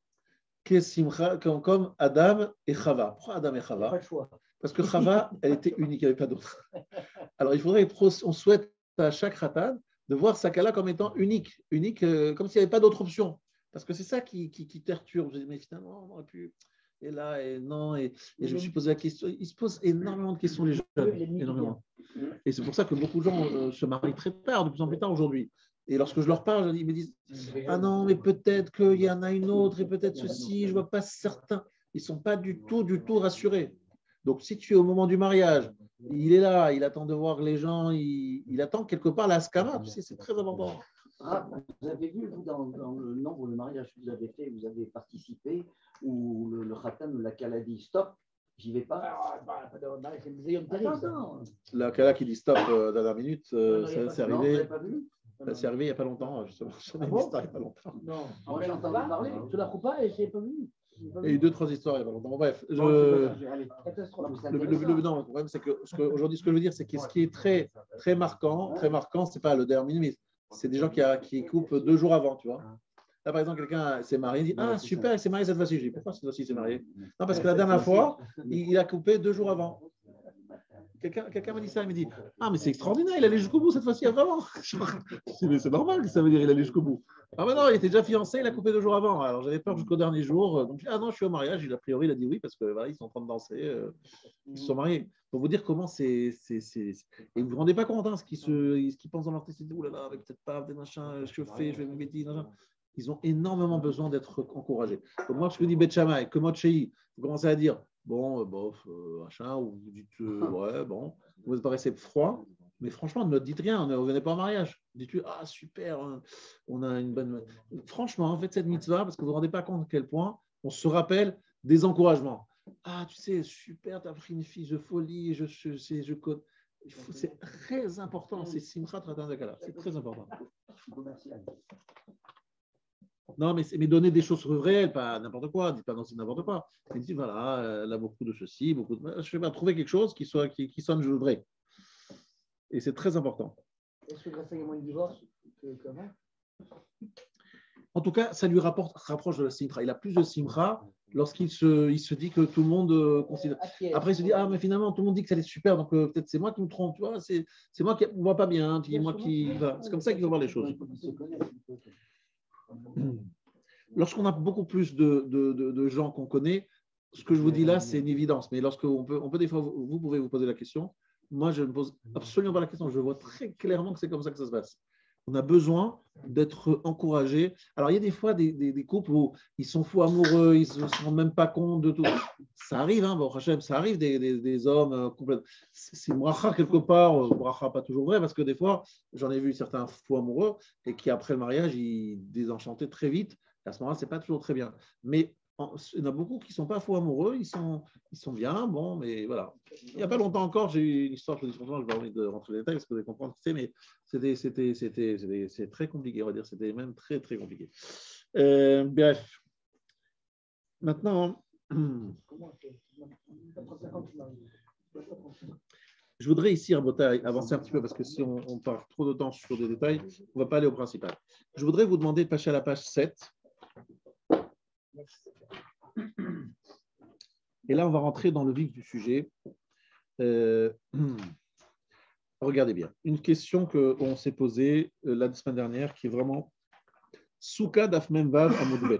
comme Adam et Chava. Pourquoi Adam et Chava? Parce que Chava, elle était unique, il n'y avait pas d'autre. Alors, il faudrait, on souhaite à chaque khatan de voir sa kala comme étant unique, unique, euh, comme s'il n'y avait pas d'autre option. Parce que c'est ça qui, qui, qui perturbe. Je dis, mais finalement, on aurait pu. Et là, et non, et, et je me suis posé la question. Ils se posent énormément de questions, les jeunes, énormément. Et c'est pour ça que beaucoup de gens euh, se marient très tard, de plus en plus tard aujourd'hui. Et lorsque je leur parle, ils me disent, ah non, mais peut-être qu'il y en a une autre, et peut-être ceci, je ne vois pas certains. Ils ne sont pas du tout, du tout rassurés. Donc, si tu es au moment du mariage, il est là, il attend de voir les gens, il, il attend quelque part la skama, tu sais, c'est très important. Ah, vous avez vu, vous, dans, dans le nombre de mariages que vous avez fait, vous avez participé, où le, le khatam, la kala dit stop, j'y vais pas. Attends, la kala qui dit stop euh, dans la minute, euh, c'est arrivé. C'est arrivé il n'y a pas longtemps, justement. Ah bon? Il n'y a pas longtemps. Non, moi j'ai entendu parler, je la coupe pas et je n'ai pas vu. Il y a eu deux, trois histoires il n'y a pas longtemps. Bon, bref, je... le, le, le, non, le problème, c'est qu'aujourd'hui, ce que je veux dire, c'est que ce qui est très, très marquant, très marquant, ce n'est pas le dernier minute, c'est des gens qui, a, qui coupent deux jours avant, tu vois. Là, par exemple, quelqu'un s'est marié, il dit ah, super, il s'est marié cette fois-ci. Je dis pourquoi cette fois-ci il s'est marié? Non, parce que la dernière fois, il, il a coupé deux jours avant. Quelqu'un quelqu'un m'a dit ça, il m'a dit ah, mais c'est extraordinaire, il allait jusqu'au bout cette fois-ci, vraiment. C'est normal que ça veut dire il allait jusqu'au bout. Ah, mais non, il était déjà fiancé, il a coupé deux jours avant. Alors j'avais peur jusqu'au dernier jour. Donc, ah non, je suis au mariage. Il, a priori, il a dit oui parce que voilà, ils sont en train de danser. Euh, ils se sont mariés. Pour vous dire comment c'est. Et vous ne vous rendez pas compte hein, ce qu'ils qu pensent dans leur tête. Ils disent oh là là, peut-être pas, des machins, je fais, je vais me bêtiser. Ils ont énormément besoin d'être encouragés. Donc, moi, ce que dit Beth Shammai, que Motchei, vous commencez à dire bon, euh, bof, euh, machin, ou vous dites euh, ouais, bon, vous paraissez froid, mais franchement, ne dites rien, ne revenez pas en mariage. Dites-lui ah, super, hein, on a une bonne. Franchement, en fait, cette mitzvah, parce que vous ne vous rendez pas compte à quel point on se rappelle des encouragements. Ah, tu sais, super, tu as pris une fille de folie, je sais, je, je, je, c'est très important, c'est Simchat Ratan Dakala, c'est très important. Non, mais, mais donner des choses réelles, pas n'importe quoi, dites pas non, c'est n'importe quoi. Mais dites, voilà, elle a beaucoup de ceci, beaucoup de. Je vais pas trouver quelque chose qui, soit, qui, qui sonne vrai. Et c'est très important. Est-ce que grâce à un divorce, comment? En tout cas, ça lui rapporte, rapproche de la simcha. Il a plus de simcha lorsqu'il se, il se dit que tout le monde euh, considère. Après, il se dit, ah, mais finalement, tout le monde dit que ça allait super, donc euh, peut-être c'est moi qui me trompe, tu vois, c'est, c'est moi qui ne vois pas bien, c'est moi qui. Voilà. C'est comme ça qu'il faut voir les choses. Lorsqu'on a beaucoup plus de, de, de, de gens qu'on connaît, ce que je vous dis là, c'est une évidence. Mais lorsque on peut, on peut des fois, vous pouvez vous poser la question. Moi, je ne pose absolument pas la question. Je vois très clairement que c'est comme ça que ça se passe. On a besoin d'être encouragé. Alors, il y a des fois des, des, des couples où ils sont fous amoureux, ils ne se rendent même pas compte de tout. Ça arrive, hein, bon, Hachem, ça arrive des, des, des hommes euh, complètement. C'est bracha quelque part, euh, bracha pas toujours vrai, parce que des fois, j'en ai vu certains fous amoureux et qui, après le mariage, ils désenchantaient très vite. À ce moment-là, ce n'est pas toujours très bien. Mais il y en a beaucoup qui ne sont pas fous amoureux, ils sont, ils sont bien, bon, mais voilà. Il n'y a pas longtemps encore, j'ai eu une histoire, je ne vais pas envie de rentrer dans les détails parce que vous allez comprendre ce que c'est, mais c'était, c'était, c'était, c'était, c'est très compliqué, on va dire, c'était même très, très compliqué. Euh, bref. Maintenant, je voudrais ici, Rabotai, avancer un petit peu parce que si on, on part trop de temps sur des détails, on ne va pas aller au principal. Je voudrais vous demander de passer à la page sept. Et là, on va rentrer dans le vif du sujet. Euh, regardez bien. Une question qu'on s'est posée euh, la semaine dernière qui est vraiment Souka d'Afmem Vav à Moudbet.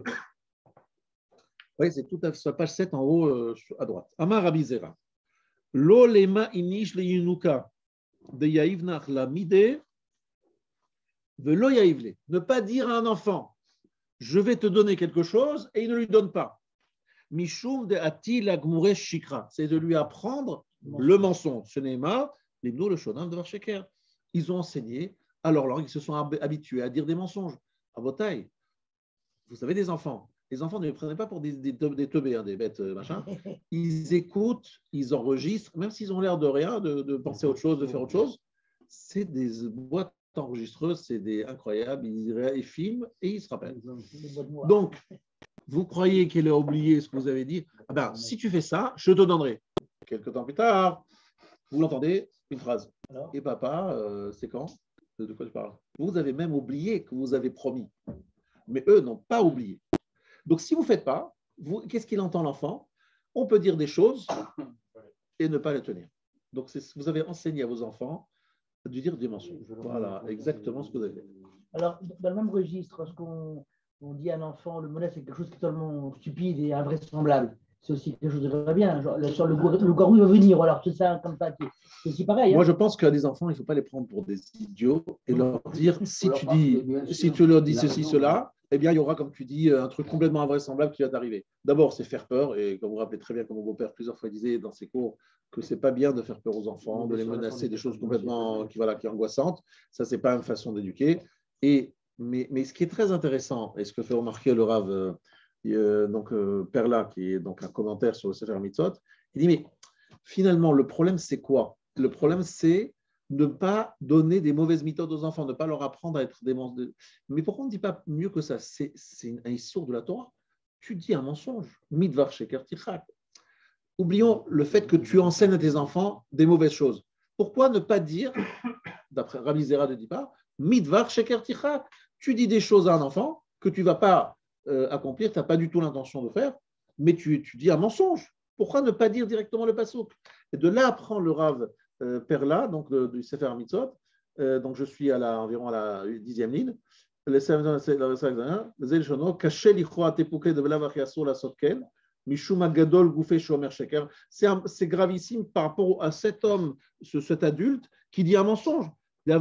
Oui, c'est tout à fait sur la page sept en haut euh, à droite. Amar Rabizera. Lo lema inish le yunuka de yaivnach la mide velo yaivle. Ne pas dire à un enfant, je vais te donner quelque chose et il ne lui donne pas. Mishum de ati la gmure shikra, c'est de lui apprendre le mensonge. Ce n'est pas l'hymno le shonam de Varsheker. Ils ont enseigné à leur langue, ils se sont habitués à dire des mensonges. À votre taille, vous avez des enfants. Les enfants ne les prenez pas pour des, des, des teubés, hein, des bêtes, machin. Ils écoutent, ils enregistrent, même s'ils ont l'air de rien, de, de penser à autre chose, de faire autre chose. C'est des boîtes enregistreuses, c'est des incroyables. Ils, ils filment et ils se rappellent. Donc, vous croyez qu'il a oublié ce que vous avez dit? Ah ben, si tu fais ça, je te donnerai. Quelques temps plus tard, vous l'entendez, une phrase. Et papa, euh, c'est quand? De quoi je parle? Vous avez même oublié que vous avez promis. Mais eux n'ont pas oublié. Donc, si vous ne faites pas, vous, qu'est-ce qu'il entend l'enfant? On peut dire des choses et ne pas les tenir. Donc, c'est, vous avez enseigné à vos enfants de dire des mensonges. Voilà, exactement ce que vous avez fait. Alors, dans le même registre, lorsqu'on on dit à un enfant, le monnaie, c'est quelque chose qui est totalement stupide et invraisemblable. C'est aussi quelque chose de très bien. Genre, sur le, le gorou va venir, alors c'est ça, comme ça, c'est aussi pareil. Hein. Moi, je pense qu'à des enfants, il ne faut pas les prendre pour des idiots et leur dire, si tu dis, si tu leur dis ceci, cela, eh bien, il y aura, comme tu dis, un truc complètement invraisemblable qui va t'arriver. D'abord, c'est faire peur, et comme vous vous rappelez très bien, comme mon beau-père plusieurs fois disait dans ses cours, que ce n'est pas bien de faire peur aux enfants, de les menacer, des choses complètement qui, voilà, qui angoissantes. Ça, ce n'est pas une façon d'éduquer. Et, mais, mais ce qui est très intéressant, et ce que fait remarquer le Rav, euh, donc, euh, Perla, qui est donc un commentaire sur le Sefer Mitzvot, il dit, mais finalement, le problème, c'est quoi? Le problème, c'est ne pas donner des mauvaises méthodes aux enfants, ne pas leur apprendre à être des mensonges. Mais pourquoi on ne dit pas mieux que ça? C'est, c'est un issour de la Torah. Tu dis un mensonge. Midvar sheker tichak. Oublions le fait que tu enseignes à tes enfants des mauvaises choses. Pourquoi ne pas dire, d'après Rabbi Zera ne dit pas, Midvar sheker tichak. Tu dis des choses à un enfant que tu ne vas pas euh, accomplir, tu n'as pas du tout l'intention de faire, mais tu, tu dis un mensonge. Pourquoi ne pas dire directement le pasouk? Et de là apprend le Rav Euh, Perla, donc de, du Sefer Mitzvot, euh, donc je suis à la, environ à la dixième ligne. C'est, un, c'est gravissime par rapport à cet homme, ce, cet adulte, qui dit un mensonge. Donc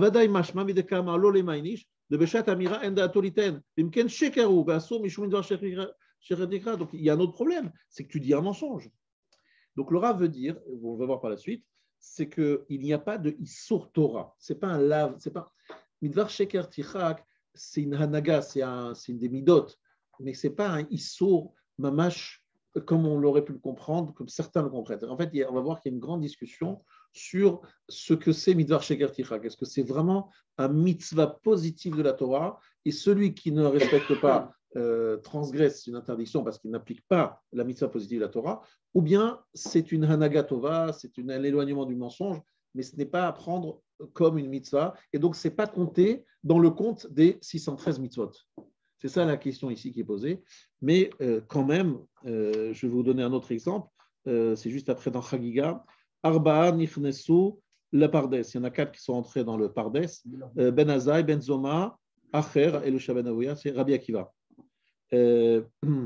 il y a un autre problème, c'est que tu dis un mensonge. Donc le Rav veut dire, on va voir par la suite, c'est qu'il n'y a pas de Issour Torah. Ce n'est pas un lave, c'est pas. Midvar Sheker Tichak, c'est une Hanaga, c'est, un, c'est une des Midot, mais ce n'est pas un Issour Mamash comme on l'aurait pu le comprendre, comme certains le comprennent. En fait, on va voir qu'il y a une grande discussion sur ce que c'est Midvar Sheker Tichak. Est-ce que c'est vraiment un mitzvah positif de la Torah? Et celui qui ne respecte pas, euh, transgresse une interdiction parce qu'il n'applique pas la mitzvah positive de la Torah, ou bien c'est une Hanaga Tova, c'est une, un éloignement du mensonge, mais ce n'est pas à prendre comme une mitzvah, et donc ce n'est pas compté dans le compte des six cent treize mitzvot. C'est ça la question ici qui est posée. Mais euh, quand même, euh, je vais vous donner un autre exemple. Euh, c'est juste après dans Chagiga. Arba'a nichnesu le Pardes. Il y en a quatre qui sont entrés dans le Pardes. Euh, Ben Azai, Ben Zoma, Acher et le Shaben Aouya, c'est Rabbi Akiva. Euh,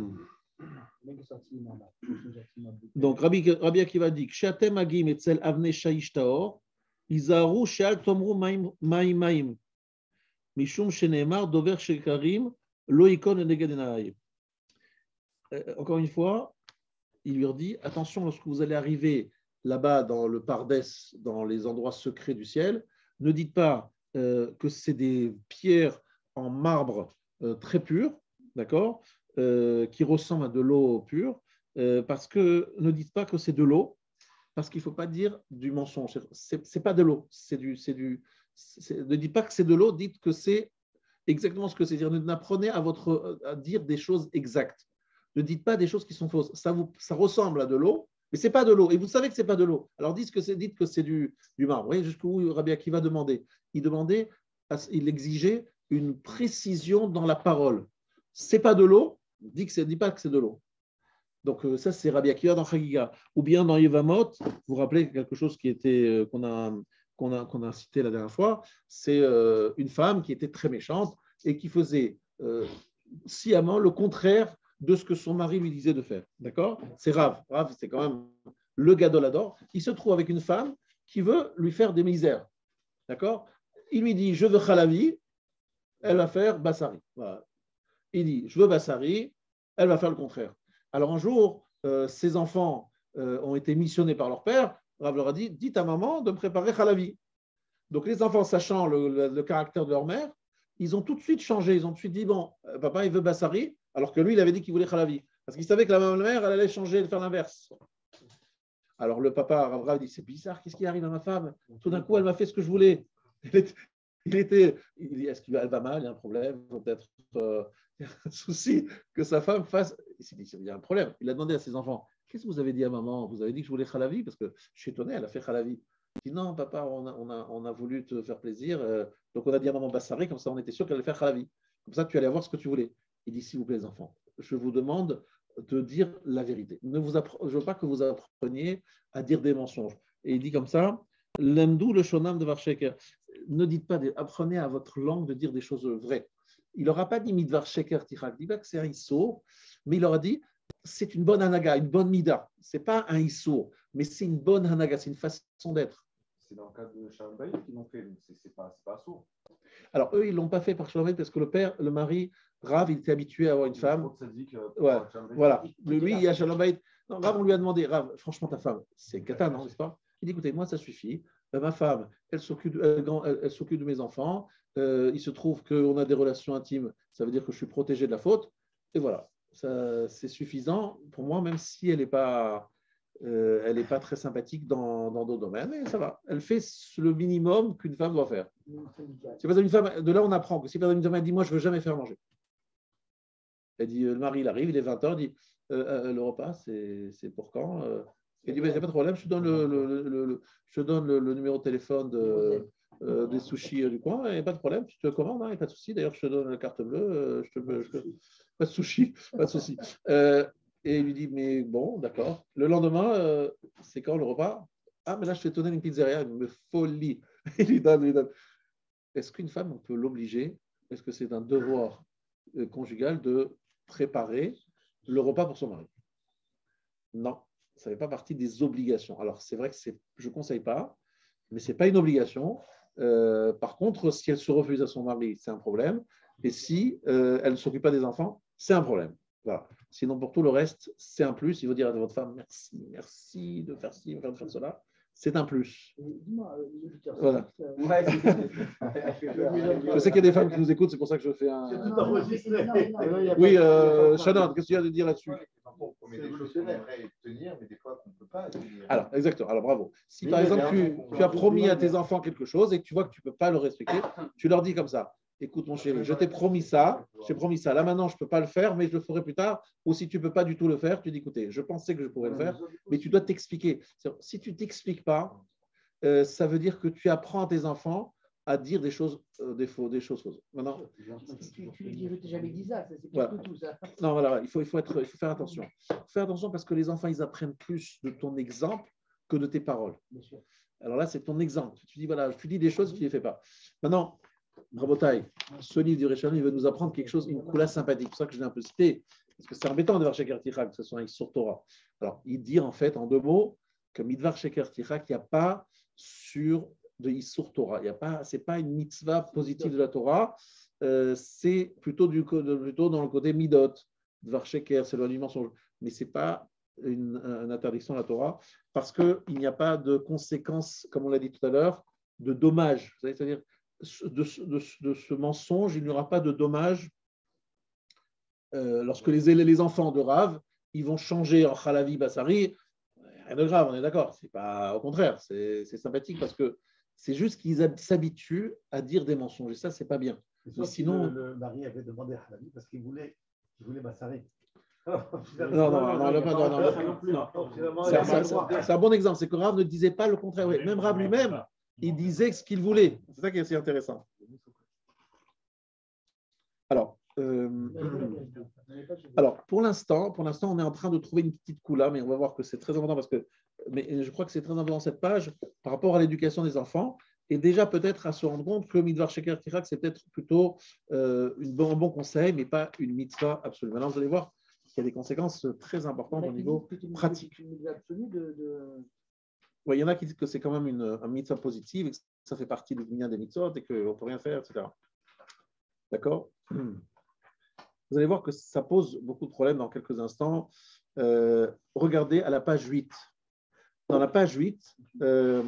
donc Rabbi, Rabbi Akiva dit Kshatem agim etzel avne shaish taor, izaru sheal tomru maim maim mishum sheneemar dover shekarim lo ikon neged enayim. Encore une fois, il lui dit attention lorsque vous allez arriver là-bas dans le Pardes, dans les endroits secrets du ciel, ne dites pas euh, que c'est des pierres en marbre euh, très pures, d'accord, euh, qui ressemblent à de l'eau pure, euh, parce que ne dites pas que c'est de l'eau, parce qu'il ne faut pas dire du mensonge. C'est, c'est pas de l'eau, c'est du, c'est du, c'est, ne dites pas que c'est de l'eau, dites que c'est exactement ce que c'est. Dire, n'apprenez à votre à dire des choses exactes. Ne dites pas des choses qui sont fausses. Ça, vous, ça ressemble à de l'eau, mais ce n'est pas de l'eau. Et vous savez que ce n'est pas de l'eau. Alors dites que c'est, dites que c'est du, du marbre. Vous voyez jusqu'où Rabbi Akiva demandait. Il demandait, il exigeait une précision dans la parole. Ce n'est pas de l'eau, dit que c'est, dis pas que c'est de l'eau. Donc ça, c'est Rabbi Akiva dans Chagiga. Ou bien dans Yevamot, vous vous rappelez quelque chose qui était, qu'on a, qu'on a, qu'on a cité la dernière fois, c'est euh, une femme qui était très méchante et qui faisait euh, sciemment le contraire de ce que son mari lui disait de faire. D'accord ? C'est Rav. Rav, c'est quand même le gadolador. Il se trouve avec une femme qui veut lui faire des misères. D'accord ? Il lui dit, je veux Khalavi, elle va faire Bassari. Voilà. Il dit, je veux Bassari, elle va faire le contraire. Alors un jour, euh, ses enfants euh, ont été missionnés par leur père. Rav leur a dit, dites à maman de me préparer Khalavi. Donc les enfants, sachant le, le, le caractère de leur mère, ils ont tout de suite changé. Ils ont tout de suite dit, bon, papa, il veut Bassari, alors que lui, il avait dit qu'il voulait Khalavi. Parce qu'il savait que la mère, elle allait changer, faire l'inverse. Alors le papa, Rav Rav, dit, c'est bizarre, qu'est-ce qui arrive à ma femme ? Tout d'un coup, elle m'a fait ce que je voulais. Il était, il était il dit, est-ce qu'elle va mal ? Il y a un problème, peut-être euh, il y a un souci que sa femme fasse. Il s'est dit, il y a un problème. Il a demandé à ses enfants, qu'est-ce que vous avez dit à maman ? Vous avez dit que je voulais Khalavi ? Parce que je suis étonné, elle a fait Khalavi. Il dit, non, papa, on a, on, a, on a voulu te faire plaisir. Euh, donc on a dit à maman Bassari, comme ça on était sûr qu'elle allait faire Khalavi. Comme ça, tu allais avoir ce que tu voulais. Il dit, s'il vous plaît, les enfants, je vous demande de dire la vérité. Ne vous appre... Je ne veux pas que vous appreniez à dire des mensonges. Et il dit comme ça, l'emdou le shonam de Varsheker. Ne dites pas, apprenez à votre langue de dire des choses vraies. Il n'aura pas dit midvar sheker tichak, il dit pas que c'est un issour, mais il aura dit, c'est une bonne hanaga, une bonne mida. Ce n'est pas un issour, mais c'est une bonne hanaga, c'est une façon d'être. C'est dans le cas de Shalom Bayit qu'ils l'ont fait, donc ce n'est pas, pas assourd. Alors eux, ils ne l'ont pas fait par Shalom Bayit parce que le père, le mari, Rav, il était habitué à avoir une femme. Ouais, voilà. Lui, il y a Shalom Bayit. Non, Rav, on lui a demandé, Rav, franchement, ta femme, c'est Katan, non, n'est-ce pas ? Il dit, écoutez, moi, ça suffit. Euh, ma femme, elle s'occupe, elle, elle, elle s'occupe de mes enfants. Euh, il se trouve qu'on a des relations intimes. Ça veut dire que je suis protégé de la faute. Et voilà, ça, c'est suffisant pour moi, même si elle n'est pas, euh, elle n'est pas très sympathique dans, dans d'autres domaines. Et ça va. Elle fait le minimum qu'une femme doit faire. C'est pas une femme. De là, on apprend que si par exemple une femme dit, moi, je ne veux jamais faire manger. Elle dit, le mari, il arrive, il est vingt heures, il dit, euh, le repas, c'est, c'est pour quand euh, Il dit, il n'y a pas de problème, je te donne le, le, le, le, je te donne le, le numéro de téléphone de, euh, des sushis du coin, et pas de problème, tu te commandes, il n'y a pas de souci. D'ailleurs, je te donne la carte bleue, euh, je te, je te, pas de sushi, pas de souci. Euh, et il lui dit, mais bon, d'accord. Le lendemain, euh, c'est quand le repas ? Ah, mais là, je vais te donner une pizzeria, une folie. Il lui donne, il lui donne. Est-ce qu'une femme, on peut l'obliger ? Est-ce que c'est un devoir euh, conjugal de préparer le repas pour son mari ? Non. Ça ne fait pas partie des obligations. Alors, c'est vrai que c'est, je ne conseille pas, mais ce n'est pas une obligation. Euh, par contre, si elle se refuse à son mari, c'est un problème. Et si euh, elle ne s'occupe pas des enfants, c'est un problème. Voilà. Sinon, pour tout le reste, c'est un plus. Il faut dire à votre femme, merci, merci de faire ci, de faire, de faire cela. C'est un plus. Voilà. Je sais qu'il y a des femmes qui nous écoutent, c'est pour ça que je fais un... Oui, euh, Shannon, qu'est-ce que tu as à dire là-dessus ? On met des choses qu'on aimerait tenir, mais des fois qu'on ne peut pas tenir. Alors, exactement. Alors, bravo. Si par exemple, tu, tu as promis à tes enfants quelque chose et que tu vois que tu ne peux pas le respecter, tu leur dis comme ça. Écoute, mon chéri, je t'ai promis ça, j'ai promis ça. Là, maintenant, je ne peux pas le faire, mais je le ferai plus tard. Ou si tu ne peux pas du tout le faire, tu dis, écoutez, je pensais que je pourrais le faire, mais tu dois t'expliquer. Si tu ne t'expliques pas, euh, ça veut dire que tu apprends à tes enfants à dire des choses, euh, des, faux, des choses fausses. Maintenant, tu, tu lui dis, je t'ai jamais dit ça, c'est plus voilà. que tout ça. Non, voilà, il faut, il, faut être, il faut faire attention. Il faut faire attention parce que les enfants, ils apprennent plus de ton exemple que de tes paroles. Bien sûr. Alors là, c'est ton exemple. Tu dis, voilà, tu dis des choses, tu ne les fais pas. Maintenant, Rabotai, ce livre du Réchamim, il veut nous apprendre quelque chose, une couleur sympathique. C'est pour ça que je l'ai un peu cité, parce que c'est embêtant de voir Sheker Tichak, que ce soit sur Torah. Alors, il dit en fait, en deux mots, que Midvar Sheker Tichak, il n'y a pas sur de Issur Torah. Il n'y a pas, c'est pas une mitzvah positive de la Torah, euh, c'est plutôt, du, plutôt dans le côté Midot, Dvar Sheker, c'est le mensonge. Mais ce n'est pas une, une interdiction de la Torah, parce qu'il n'y a pas de conséquences, comme on l'a dit tout à l'heure, de dommages. C'est-à-dire, De ce, de, de ce mensonge, il n'y aura pas de dommage euh, lorsque les, les enfants de Rav, ils vont changer en Khalavi Bassari, rien de grave, on est d'accord. C'est pas, au contraire, c'est, c'est sympathique parce que c'est juste qu'ils s'habituent à dire des mensonges et ça, c'est pas bien. Mais sinon, le, le mari avait demandé à Khalavi parce qu'il voulait, il voulait Bassari. Non, non, non, non, non, c'est un bon exemple, c'est que Rav ne disait pas le contraire. Oui, même Rav lui-même, il disait ce qu'il voulait. C'est ça qui est assez intéressant. Alors, euh, alors pour l'instant, pour l'instant, on est en train de trouver une petite coula, mais on va voir que c'est très important parce que, mais je crois que c'est très important cette page par rapport à l'éducation des enfants et déjà peut-être à se rendre compte que Midvar Sheker Tichak, c'est peut-être plutôt euh, une bon, un bon conseil, mais pas une mitzvah absolue. Maintenant, vous allez voir qu'il y a des conséquences très importantes au niveau pratique. Ouais, il y en a qui disent que c'est quand même une, un mitzvah positive et que ça fait partie du lien des mitzvot et qu'on ne peut rien faire, et cetera. D'accord? Vous allez voir que ça pose beaucoup de problèmes dans quelques instants. Euh, regardez à la page huit. Dans la page huit, euh,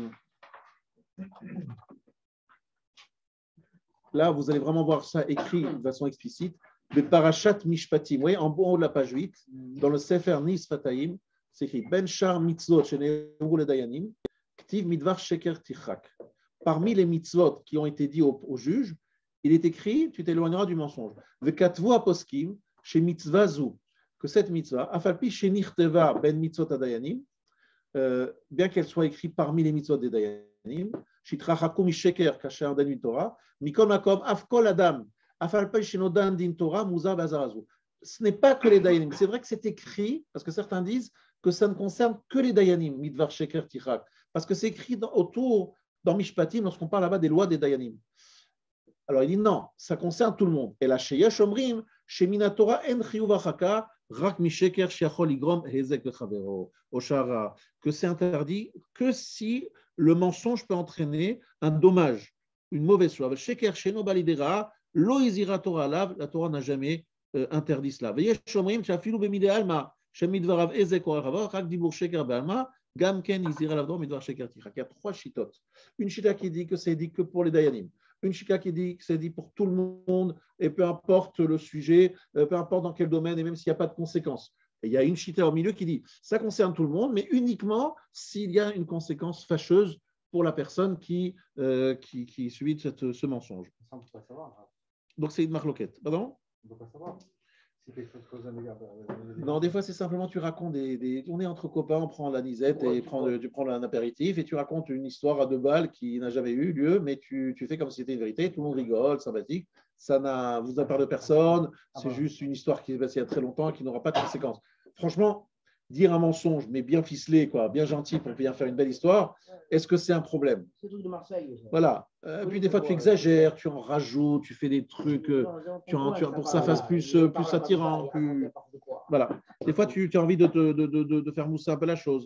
là, vous allez vraiment voir ça écrit de façon explicite. Le parashat mishpatim. Vous voyez, en haut de la page huit, dans le Sefer Nisfataim, c'est écrit Ben Shar mitzvot shene'eru ledayanim, ktiv midvar sheker tichak. Parmi les mitzvot qui ont été dit au, au juge, il est écrit, tu t'éloigneras du mensonge. Vekatvu aposkim chez mitzvah zu, que cette mitzvah, afalpi shenichteva ben mitzvot adayanim, euh, bien qu'elle soit écrite parmi les mitzvot des dayanim, shitrachakum misheker kasher dan Torah, mikol makom afkol adam, afalpi shenodan din Torah muza bazarazu. Ce n'est pas que les dayanim. C'est vrai que c'est écrit, parce que certains disent que ça ne concerne que les dayanim, midvar sheker tichak, parce que c'est écrit dans, autour, dans Mishpatim, lorsqu'on parle là-bas des lois des dayanim. Alors il dit non, ça concerne tout le monde. Et là, chez Yashomrim, chez Minatora, en chiyuvachaka, rak misheker shiachol igrom hezek lechavero, oshara, que c'est interdit que si le mensonge peut entraîner un dommage, une mauvaise chose. Sheker sheno balidera, lo izira Torah lav, la Torah n'a jamais euh, interdit cela. Yashomrim, shafilu bemide alma, shemidvarav hezek orachavero, rak dibur sheker be'alma, gamken izira lavdor midvar sheker tichak. Il y a trois chitotes. Une chita qui dit que c'est dit que pour les dayanim. Une chita qui dit que c'est dit pour tout le monde, et peu importe le sujet, peu importe dans quel domaine, et même s'il n'y a pas de conséquences. Et il y a une chita au milieu qui dit ça concerne tout le monde, mais uniquement s'il y a une conséquence fâcheuse pour la personne qui, euh, qui, qui subit cette, ce mensonge. Ça, on ne peut pas savoir. Donc c'est une marloquette. Pardon ? On ne peut pas savoir. Si quelque chose cause un dégât. Non, des fois, c'est simplement tu racontes des, des. On est entre copains, on prend la nisette et prend, tu prends un apéritif et tu racontes une histoire à deux balles qui n'a jamais eu lieu, mais tu, tu fais comme si c'était une vérité. Tout le monde rigole, sympathique. Ça n'a, vous appartient de personne. C'est juste une histoire qui est passée il y a très longtemps et qui n'aura pas de conséquences. Franchement, dire un mensonge, mais bien ficelé, quoi, bien gentil pour bien faire une belle histoire, est-ce que c'est un problème ? C'est le truc de Marseille. Ça. Voilà. Euh, puis des fois, tu exagères, tu en rajoutes, tu fais des trucs, euh, tu en, tu, pour que ça fasse plus, euh, plus attirant. Plus... Voilà. Des fois, tu, tu as envie de, de, de, de, de faire mousser un peu la chose.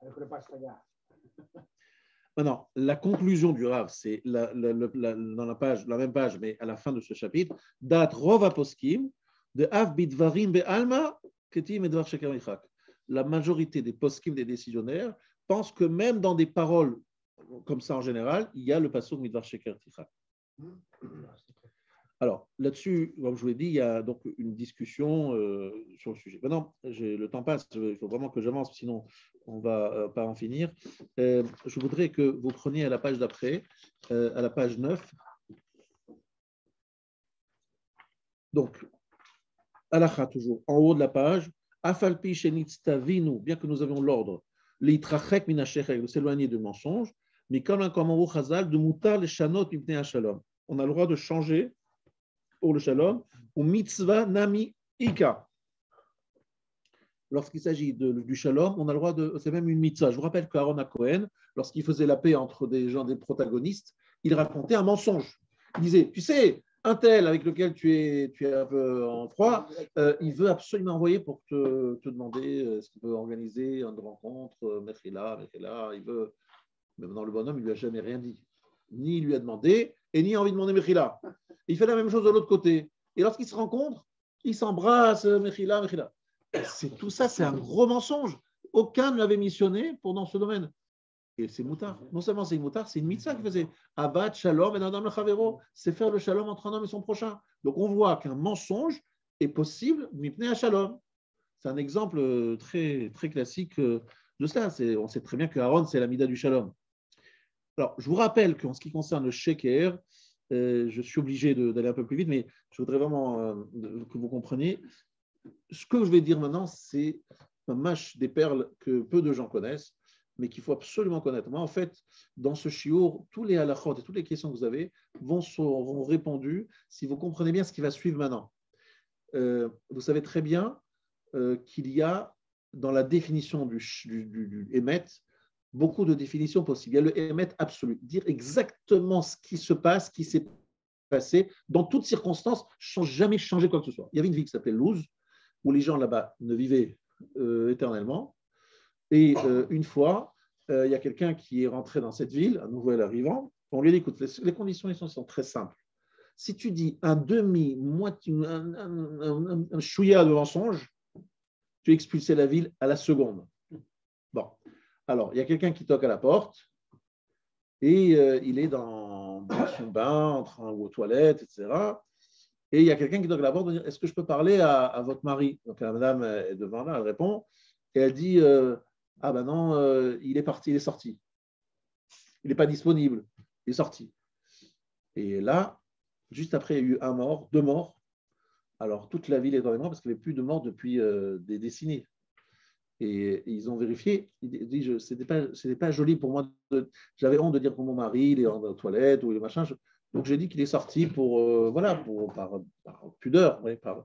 Maintenant, la conclusion du Rav, c'est la, la, la, dans la, page, la même page, mais à la fin de ce chapitre, Dat Rov Aposkim, de Av Bidvarim Be'alma, Ketim Edvar Sheker Michak. La majorité des poskim, des décisionnaires, pensent que même dans des paroles comme ça en général, il y a le passouk Midvar Sheker Tichak. Alors, là-dessus, comme je vous l'ai dit, il y a donc une discussion euh, sur le sujet. Maintenant, le temps passe, il faut vraiment que j'avance, sinon on ne va euh, pas en finir. Euh, je voudrais que vous preniez à la page d'après, euh, à la page neuf. Donc, Halakha toujours, en haut de la page, Afalpi Shenitztavinu, bien que nous avions l'ordre, Leitrachek Minashechek, de s'éloigner du mensonge, Mais comme un commandement Chazal, de mutar les shanot mipnei shalom. On a le droit de changer pour le shalom, ou mitzvah nami ika. Lorsqu'il s'agit de, du shalom, on a le droit de. C'est même une mitzvah. Je vous rappelle qu'Aaron Cohen, lorsqu'il faisait la paix entre des gens, des protagonistes, il racontait un mensonge. Il disait, tu sais, un tel avec lequel tu es, tu es un peu en froid, euh, il veut absolument envoyer pour te, te demander euh, est-ce qu'il peut organiser une rencontre, euh, Mechila, Mechila, il veut. Mais maintenant, le bonhomme, il ne lui a jamais rien dit. Ni il lui a demandé, et ni envie de demander Mechila. Il fait la même chose de l'autre côté. Et lorsqu'ils se rencontrent, ils s'embrassent, Mechila, Mechila. C'est, tout ça, c'est un gros mensonge. Aucun ne l'avait missionné pour dans ce domaine. Et c'est moutard. Non seulement c'est une moutard, c'est une mitzvah qui faisait Abad, Shalom et Nadam le Chavero. C'est faire le Shalom entre un homme et son prochain. Donc on voit qu'un mensonge est possible, Mipnei Shalom. C'est un exemple très, très classique de cela. C'est, on sait très bien que Aaron, c'est l'amida du Shalom. Alors, je vous rappelle qu'en ce qui concerne le Sheker, euh, je suis obligé de, d'aller un peu plus vite, mais je voudrais vraiment euh, de, que vous compreniez. Ce que je vais dire maintenant, c'est un mâche des perles que peu de gens connaissent, mais qu'il faut absolument connaître. Moi, en fait, dans ce shiur, tous les halachot et toutes les questions que vous avez vont, vont répondues si vous comprenez bien ce qui va suivre maintenant. Euh, vous savez très bien euh, qu'il y a dans la définition du, du, du, du émet beaucoup de définitions possibles. Il y a le émet absolu, dire exactement ce qui se passe, ce qui s'est passé, dans toutes circonstances, sans jamais changer quoi que ce soit. Il y avait une ville qui s'appelait Louz, où les gens là-bas ne vivaient euh, éternellement. Et euh, une fois, euh, il y a quelqu'un qui est rentré dans cette ville, un nouvel arrivant. On lui a dit, écoute, les, les conditions sont, sont très simples. Si tu dis un demi, moitié, un, un, un, un, un chouïa de mensonge, tu es expulsé de la ville à la seconde. Bon. Alors, il y a quelqu'un qui toque à la porte et euh, il est dans, dans son bain, en train ou aux toilettes, et cetera. Et il y a quelqu'un qui toque à la porte et dit, est-ce que je peux parler à, à votre mari? Donc la madame est devant là, elle répond et elle dit, euh, ah ben non, euh, il est parti, il est sorti. Il n'est pas disponible, il est sorti. Et là, juste après, il y a eu un mort, deux morts. Alors toute la ville est dans les morts parce qu'il n'y avait plus de morts depuis euh, des décennies. Et, et ils ont vérifié, ils disent, ce n'était pas, c'était pas joli pour moi, de, j'avais honte de dire que mon mari, il est en toilette ou il est machin. Je, donc j'ai dit qu'il est sorti pour, euh, voilà, pour, par, par pudeur. Oui, par...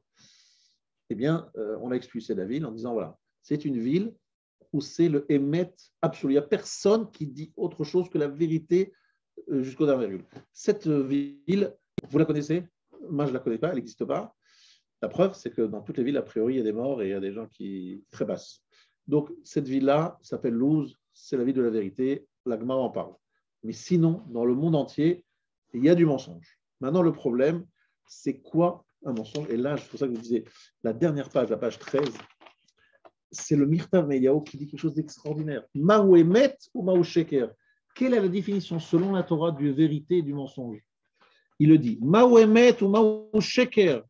Eh bien, euh, on a expulsé la ville en disant, voilà, c'est une ville où c'est le émet absolu. Il n'y a personne qui dit autre chose que la vérité euh, jusqu'au dernier virgule. Cette ville, vous la connaissez? Moi, je ne la connais pas, elle n'existe pas. La preuve, c'est que dans toutes les villes, a priori, il y a des morts et il y a des gens qui trépassent. Donc, cette ville-là s'appelle Louz, c'est la ville de la vérité, la Gemara en parle. Mais sinon, dans le monde entier, il y a du mensonge. Maintenant, le problème, c'est quoi un mensonge? Et là, c'est pour ça que je vous disais, la dernière page, la page treize, c'est le Mirtav Meyahu qui dit quelque chose d'extraordinaire. Mahu emet ou mahu sheker? Quelle est la définition selon la Torah du vérité et du mensonge? Il le dit. Mahu emet ou mahu sheker?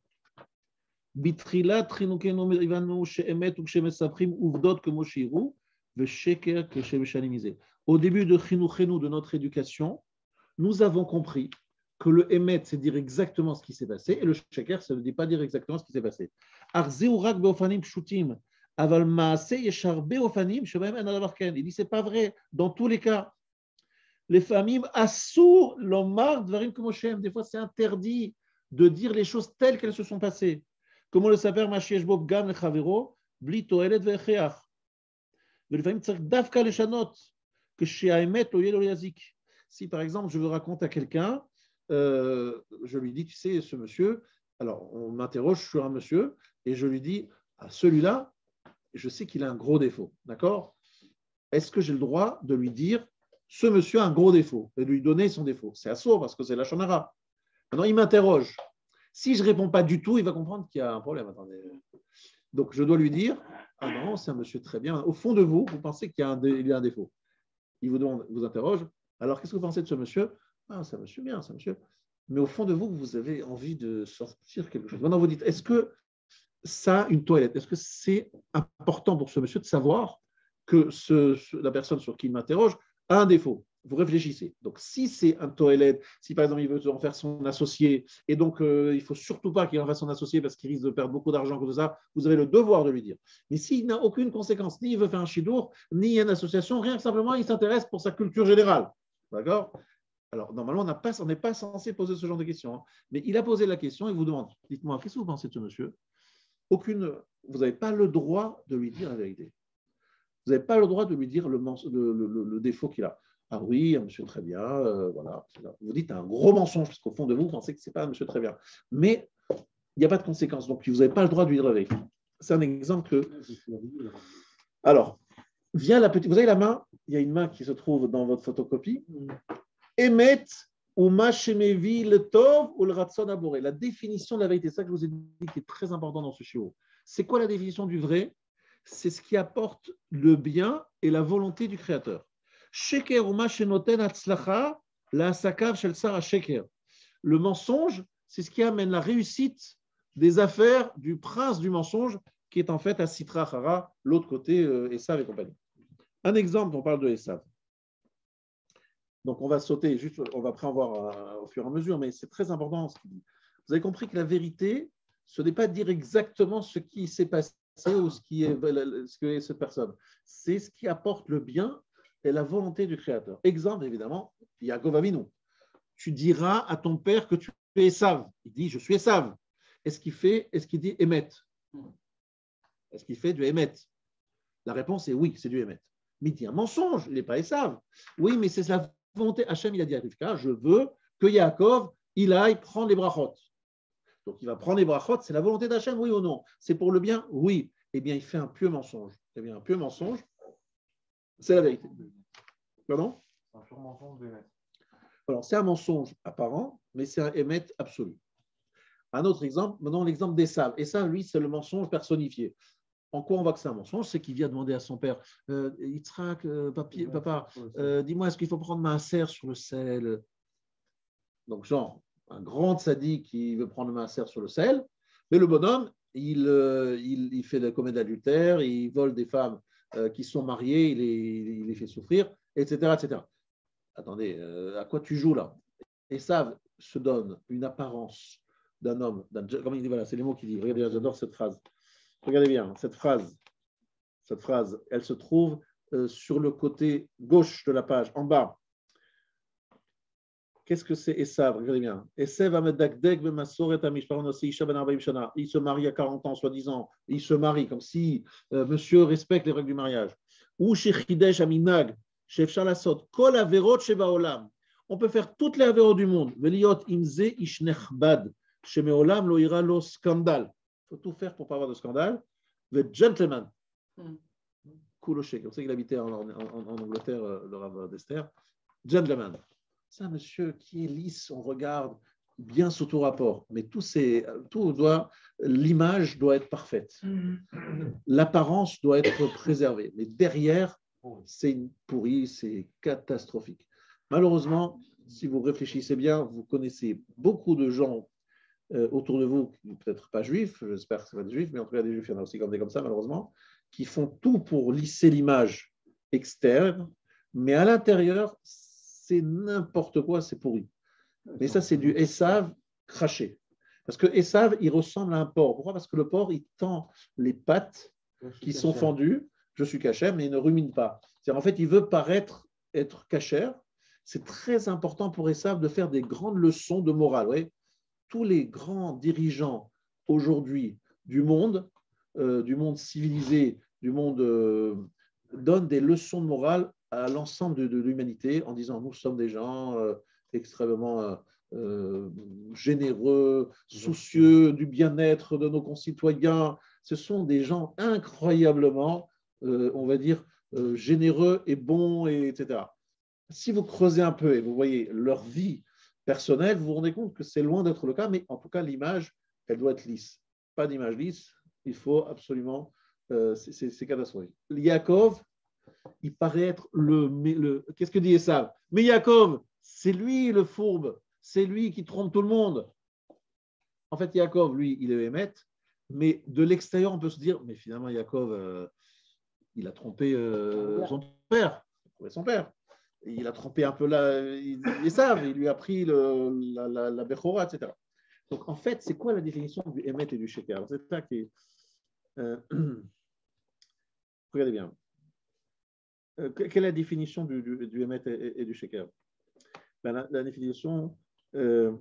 Bitrila trinukenu mirivanu she'emet ou she'mesaprim uvdot kemo sheiru ve'sheker keshe'meshanimize. Au début de chinuchenu, de notre éducation, nous avons compris que le émet, c'est dire exactement ce qui s'est passé, et le sheker, ça ne veut pas dire exactement ce qui s'est passé. Arzeu rak beofanim pshutim, aval maase yeshar beofanim shebahem en adavarken. Il dit c'est pas vrai dans tous les cas. Les famim assur lomar dvarim kemoshem. Des fois, c'est interdit de dire les choses telles qu'elles se sont passées. Comment le saper Mashiach Bob Gam le Chavero, bli toelet ve'echeach. Velefamim tzarich davka leshanot que she'aemet lo yelo yazik. Si par exemple je veux raconter à quelqu'un, euh, je lui dis, tu sais, ce monsieur, alors on m'interroge sur un monsieur et je lui dis, à celui-là, je sais qu'il a un gros défaut, d'accord? Est-ce que j'ai le droit de lui dire, ce monsieur a un gros défaut et de lui donner son défaut? C'est assourd parce que c'est la shonara. Maintenant, il m'interroge. Si je ne réponds pas du tout, il va comprendre qu'il y a un problème. Attendez. Donc, je dois lui dire, ah non, c'est un monsieur très bien. Au fond de vous, vous pensez qu'il y a un, dé, il y a un défaut. Il vous, demande, vous interroge. Alors, qu'est-ce que vous pensez de ce monsieur? Ah, c'est un monsieur bien, c'est un monsieur. Mais au fond de vous, vous avez envie de sortir quelque chose. Maintenant, vous dites, est-ce que ça a une toilette? Est-ce que c'est important pour ce monsieur de savoir que ce, ce, la personne sur qui il m'interroge a un défaut? Vous réfléchissez. Donc, si c'est un toilette, si par exemple il veut en faire son associé, et donc euh, il ne faut surtout pas qu'il en fasse son associé parce qu'il risque de perdre beaucoup d'argent comme ça, vous avez le devoir de lui dire. Mais s'il n'a aucune conséquence, ni il veut faire un chidour, ni une association, rien que simplement il s'intéresse pour sa culture générale. D'accord? Alors, normalement, on n'est pas censé poser ce genre de questions. Hein. Mais il a posé la question et vous demande, dites-moi, qu'est-ce que vous pensez de ce monsieur? Aucune, vous n'avez pas le droit de lui dire la vérité. Vous n'avez pas le droit de lui dire le, le, le, le défaut qu'il a. Ah oui, un monsieur très bien, euh, voilà. Vous dites un gros mensonge, parce qu'au fond de vous, vous pensez que ce n'est pas un monsieur très bien. Mais il n'y a pas de conséquences, donc vous n'avez pas le droit de lui dire la vérité. C'est un exemple que... Alors, vient la petite... Vous avez la main, il y a une main qui se trouve dans votre photocopie. Emet ou machemevi le tov ou le ratson aboré. La définition de la vérité, c'est ça que je vous ai dit qui est très important dans ce shiur. C'est quoi la définition du vrai? C'est ce qui apporte le bien et la volonté du Créateur. Sheker ou machenoten atzlacha la sakav shel sara sheker. Le mensonge, c'est ce qui amène la réussite des affaires du prince du mensonge, qui est en fait à Sitra Hara, l'autre côté, euh, Esav et compagnie. Un exemple, on parle de Esav. Donc, on va sauter, juste, on va après en voir euh, au fur et à mesure, mais c'est très important ce qu'il dit. Vous avez compris que la vérité, ce n'est pas dire exactement ce qui s'est passé ou ce qui est, ce que est cette personne. C'est ce qui apporte le bien et la volonté du Créateur. Exemple, évidemment, Yaakov Avinu. Tu diras à ton père que tu es Esav. Il dit, je suis Esav. Est-ce qu'il fait, est-ce qu'il dit Emet? Est-ce qu'il fait du Emet? La réponse est oui, c'est du Emet. Mais il dit un mensonge, il n'est pas Esav. Oui, mais c'est sa volonté. Hachem, il a dit à Rivka, je veux que Yaakov, il aille prendre les brachot. Donc il va prendre les brachot, c'est la volonté d'Hachem, oui ou non? C'est pour le bien? Oui. Eh bien, il fait un pieux mensonge. Eh bien, un pieux mensonge, c'est la vérité. Pardon? C'est un pur mensonge d'Emet. Alors, c'est un mensonge apparent, mais c'est un Emet absolu. Un autre exemple, maintenant l'exemple d'Esav. Esav, lui, c'est le mensonge personnifié. En quoi on voit que c'est un mensonge? C'est qu'il vient demander à son père, euh, Yitzhak, euh, papi, papa, euh, dis-moi, est-ce qu'il faut prendre maaser sur le sel? Donc, genre, un grand tzaddik qui veut prendre maaser sur le sel, mais le bonhomme, il, euh, il, il fait des commis d'adultère, il vole des femmes euh, qui sont mariées, il les, il les fait souffrir, et cetera, et cetera. Attendez, euh, à quoi tu joues là? Esav se donne une apparence d'un homme, d'un, comme il dit, voilà, c'est les mots qu'il dit. Regardez, j'adore cette phrase. Regardez bien, cette phrase, cette phrase, elle se trouve euh, sur le côté gauche de la page, en bas. Qu'est-ce que c'est Esav? Regardez bien. Esav amedakdek b'masoret hamishparon isha ben arbaim shana. Il se marie à quarante ans, soi-disant. Il se marie comme si euh, monsieur respecte les règles du mariage. Ou shechidesh aminag shefshar lasot kol averot shebaolam. On peut faire toutes les avéros du monde. Veliot imze ishnechbad shemeolam lo ira lo scandale. Il faut tout faire pour ne pas avoir de scandale. The gentleman. Kouloché, comme ça qu'il habitait en, en, en, en Angleterre, le Rav d'Esther. Gentleman. C'est un monsieur qui est lisse, on regarde bien sous tout rapport, mais tout, c'est, tout doit, l'image doit être parfaite. L'apparence doit être préservée, mais derrière, c'est pourri, c'est catastrophique. Malheureusement, si vous réfléchissez bien, vous connaissez beaucoup de gens euh, autour de vous, peut-être pas juifs, j'espère que ce n'est pas des juifs, mais en tout cas des juifs, il y en a aussi comme des comme ça, malheureusement, qui font tout pour lisser l'image externe, mais à l'intérieur, c'est n'importe quoi, c'est pourri. Mais ça, c'est du Esav craché. Parce que Esav, il ressemble à un porc. Pourquoi? Parce que le porc, il tend les pattes qui sont fendues. Je suis cachère, mais il ne rumine pas. C'est-à-dire, en fait, il veut paraître être cachère. C'est très important pour Esav de faire des grandes leçons de morale. Ouais. Tous les grands dirigeants aujourd'hui du monde, euh, du monde civilisé, du monde, euh, donnent des leçons de morale à l'ensemble de, de l'humanité en disant nous sommes des gens euh, extrêmement euh, euh, généreux, soucieux du bien-être de nos concitoyens. Ce sont des gens incroyablement, euh, on va dire, euh, généreux et bons, et, etc. Si vous creusez un peu et vous voyez leur vie personnelle, vous vous rendez compte que c'est loin d'être le cas, mais en tout cas, l'image, elle doit être lisse. Pas d'image lisse, il faut absolument, euh, c'est, c'est, c'est catastrophique. Yaakov, il paraît être le, le qu'est-ce que dit Esav? Mais Yaakov, c'est lui le fourbe, c'est lui qui trompe tout le monde. En fait, Yaakov, lui, il est Emet, mais de l'extérieur, on peut se dire, mais finalement, Yaakov, euh, il a trompé euh, son père, son père. Il a trompé un peu la, Esav, il lui a pris le, la, la, la Bechora, et cetera. Donc, en fait, c'est quoi la définition du Emet et du Sheker? C'est ça qui est... Euh, regardez bien. Quelle est la définition du, du, du Emet et, et du Sheker? Ben, la, la définition, euh,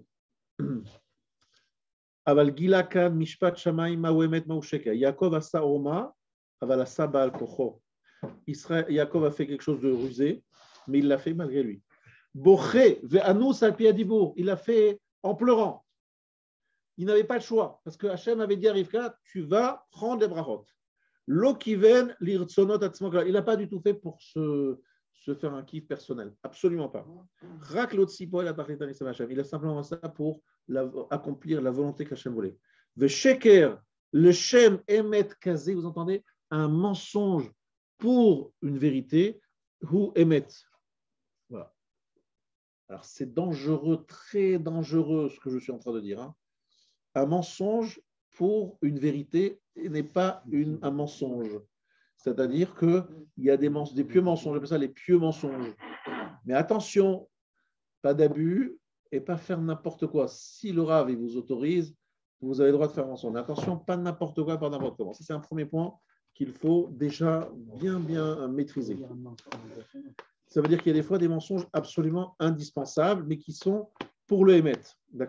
Aval gila kan mishpat shamayim ma'u emet ma'u sheker. Yaakov asa oma, aval asa ba'al kocho. Yaakov a fait quelque chose de rusé, mais il l'a fait malgré lui. Boché ve'anus al pi hadibour. Il l'a fait en pleurant. Il n'avait pas le choix, parce que Hachem avait dit à Rivka, tu vas prendre les brachot. Lo kiven lirtsonot atzmo. Il n'a pas du tout fait pour se, se faire un kiff personnel, absolument pas. Rak l'otzipo, il a parlé d'Anisam Hachem. Il a simplement ça pour la, accomplir la volonté qu'Hachem voulait. Ve sheker, le shem emet kazé, vous entendez, un mensonge pour une vérité, ou emet. Voilà. Alors c'est dangereux, très dangereux ce que je suis en train de dire. Hein. Un mensonge pour une vérité n'est pas une, un mensonge. C'est-à-dire qu'il y a des, mens- des pieux mensonges, j'appelle ça les pieux mensonges. Mais attention, pas d'abus et pas faire n'importe quoi. Si le Rav il vous autorise, vous avez le droit de faire un mensonge. Mais attention, pas n'importe quoi, pas n'importe comment. Ça, c'est un premier point qu'il faut déjà bien, bien maîtriser. Ça veut dire qu'il y a des fois des mensonges absolument indispensables, mais qui sont pour le émettre. D'accord ?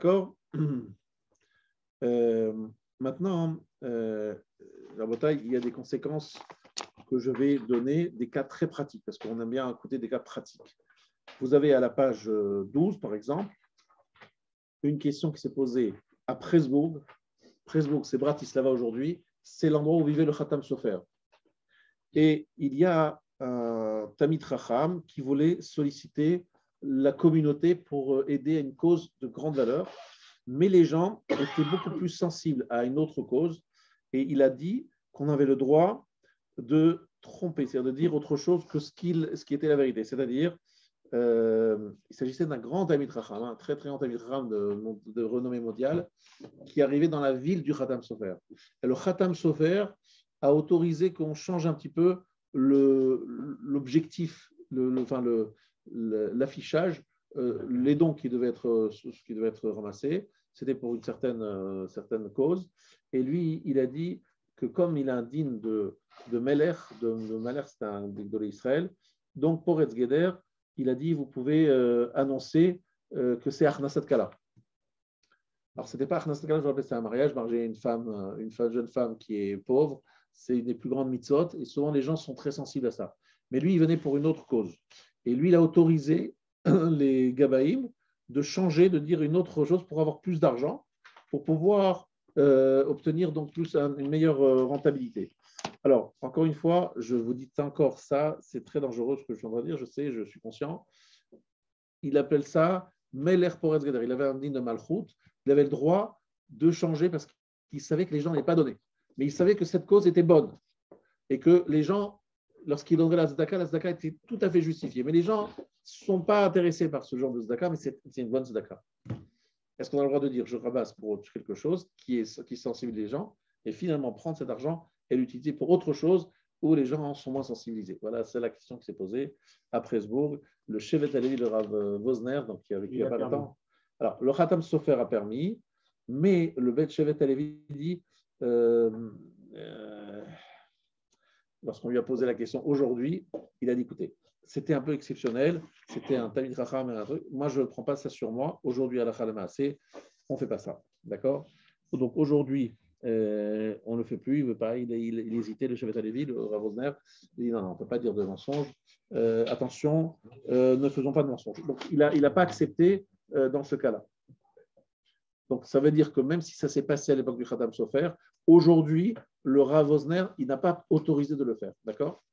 Euh, maintenant, euh, la bataille, il y a des conséquences que je vais donner, des cas très pratiques, parce qu'on aime bien écouter des cas pratiques. Vous avez à la page douze, par exemple, une question qui s'est posée à Presbourg. Presbourg, c'est Bratislava aujourd'hui, c'est l'endroit où vivait le Khatam Sofer. Et il y a un Tamid Chacham qui voulait solliciter la communauté pour aider à une cause de grande valeur. Mais les gens étaient beaucoup plus sensibles à une autre cause et il a dit qu'on avait le droit de tromper, c'est-à-dire de dire autre chose que ce, qu'il, ce qui était la vérité. C'est-à-dire, euh, il s'agissait d'un grand Tamid Chacham, un très très grand Tamid Chacham de, de renommée mondiale qui arrivait dans la ville du Khatam Sofer. Et le Khatam Sofer a autorisé qu'on change un petit peu le, l'objectif, le, le, enfin le, le, l'affichage. Euh, les dons qui devaient être, qui devaient être ramassés, c'était pour une certaine, euh, certaine cause. Et lui, il a dit que comme il a un digne de, de Meler, de, de Meler, c'est un de l'Israël, donc pour Etzgeder, il a dit vous pouvez euh, annoncer euh, que c'est Achnasat Kala. Alors, ce n'était pas Achnasat Kala, je rappelle, c'est un mariage. Marier une femme, une femme, jeune femme qui est pauvre, c'est une des plus grandes mitzvot, et souvent les gens sont très sensibles à ça. Mais lui, il venait pour une autre cause. Et lui, il a autorisé les Gabaïm de changer, de dire une autre chose pour avoir plus d'argent, pour pouvoir euh, obtenir donc plus un, une meilleure euh, rentabilité. Alors, encore une fois, je vous dis encore ça, c'est très dangereux ce que je suis en train de dire, je sais, je suis conscient. Il appelle ça Meler Poretz Geder. Il avait un digne de Malchut, il avait le droit de changer parce qu'il savait que les gens n'allaient pas donner. Mais il savait que cette cause était bonne et que les gens, lorsqu'ils donneraient la tzedaka, la tzedaka était tout à fait justifiée. Mais les gens ne sont pas intéressés par ce genre de tzedaka, mais c'est, c'est une bonne tzedaka. Est-ce qu'on a le droit de dire je ramasse pour quelque chose qui, est, qui sensibilise les gens et finalement prendre cet argent et l'utiliser pour autre chose où les gens sont moins sensibilisés? Voilà, c'est la question qui s'est posée à Presbourg. Le Shevet Alevi, le Rav Vosner, donc qui a vécu il n'y a pas longtemps. Alors, le Khatam Sofer a permis, mais le Bet Shevet Alevi dit euh, euh, lorsqu'on lui a posé la question aujourd'hui, il a dit écoutez, c'était un peu exceptionnel, c'était un Tamid Chacham et un truc. Moi, je ne prends pas ça sur moi. Aujourd'hui, à la Khalama, c'est on ne fait pas ça. D'accord? Donc aujourd'hui, euh, on ne le fait plus. Il veut pas. Il, il, il hésitait, le Shevet Alevi, le Rav Vosner. Il dit non, non, on ne peut pas dire de mensonge. Euh, attention, euh, ne faisons pas de mensonge. Donc, il n'a il a pas accepté euh, dans ce cas-là. Donc, ça veut dire que même si ça s'est passé à l'époque du Khatam Sofer, aujourd'hui, le Rav Vosner, il n'a pas autorisé de le faire. D'accord?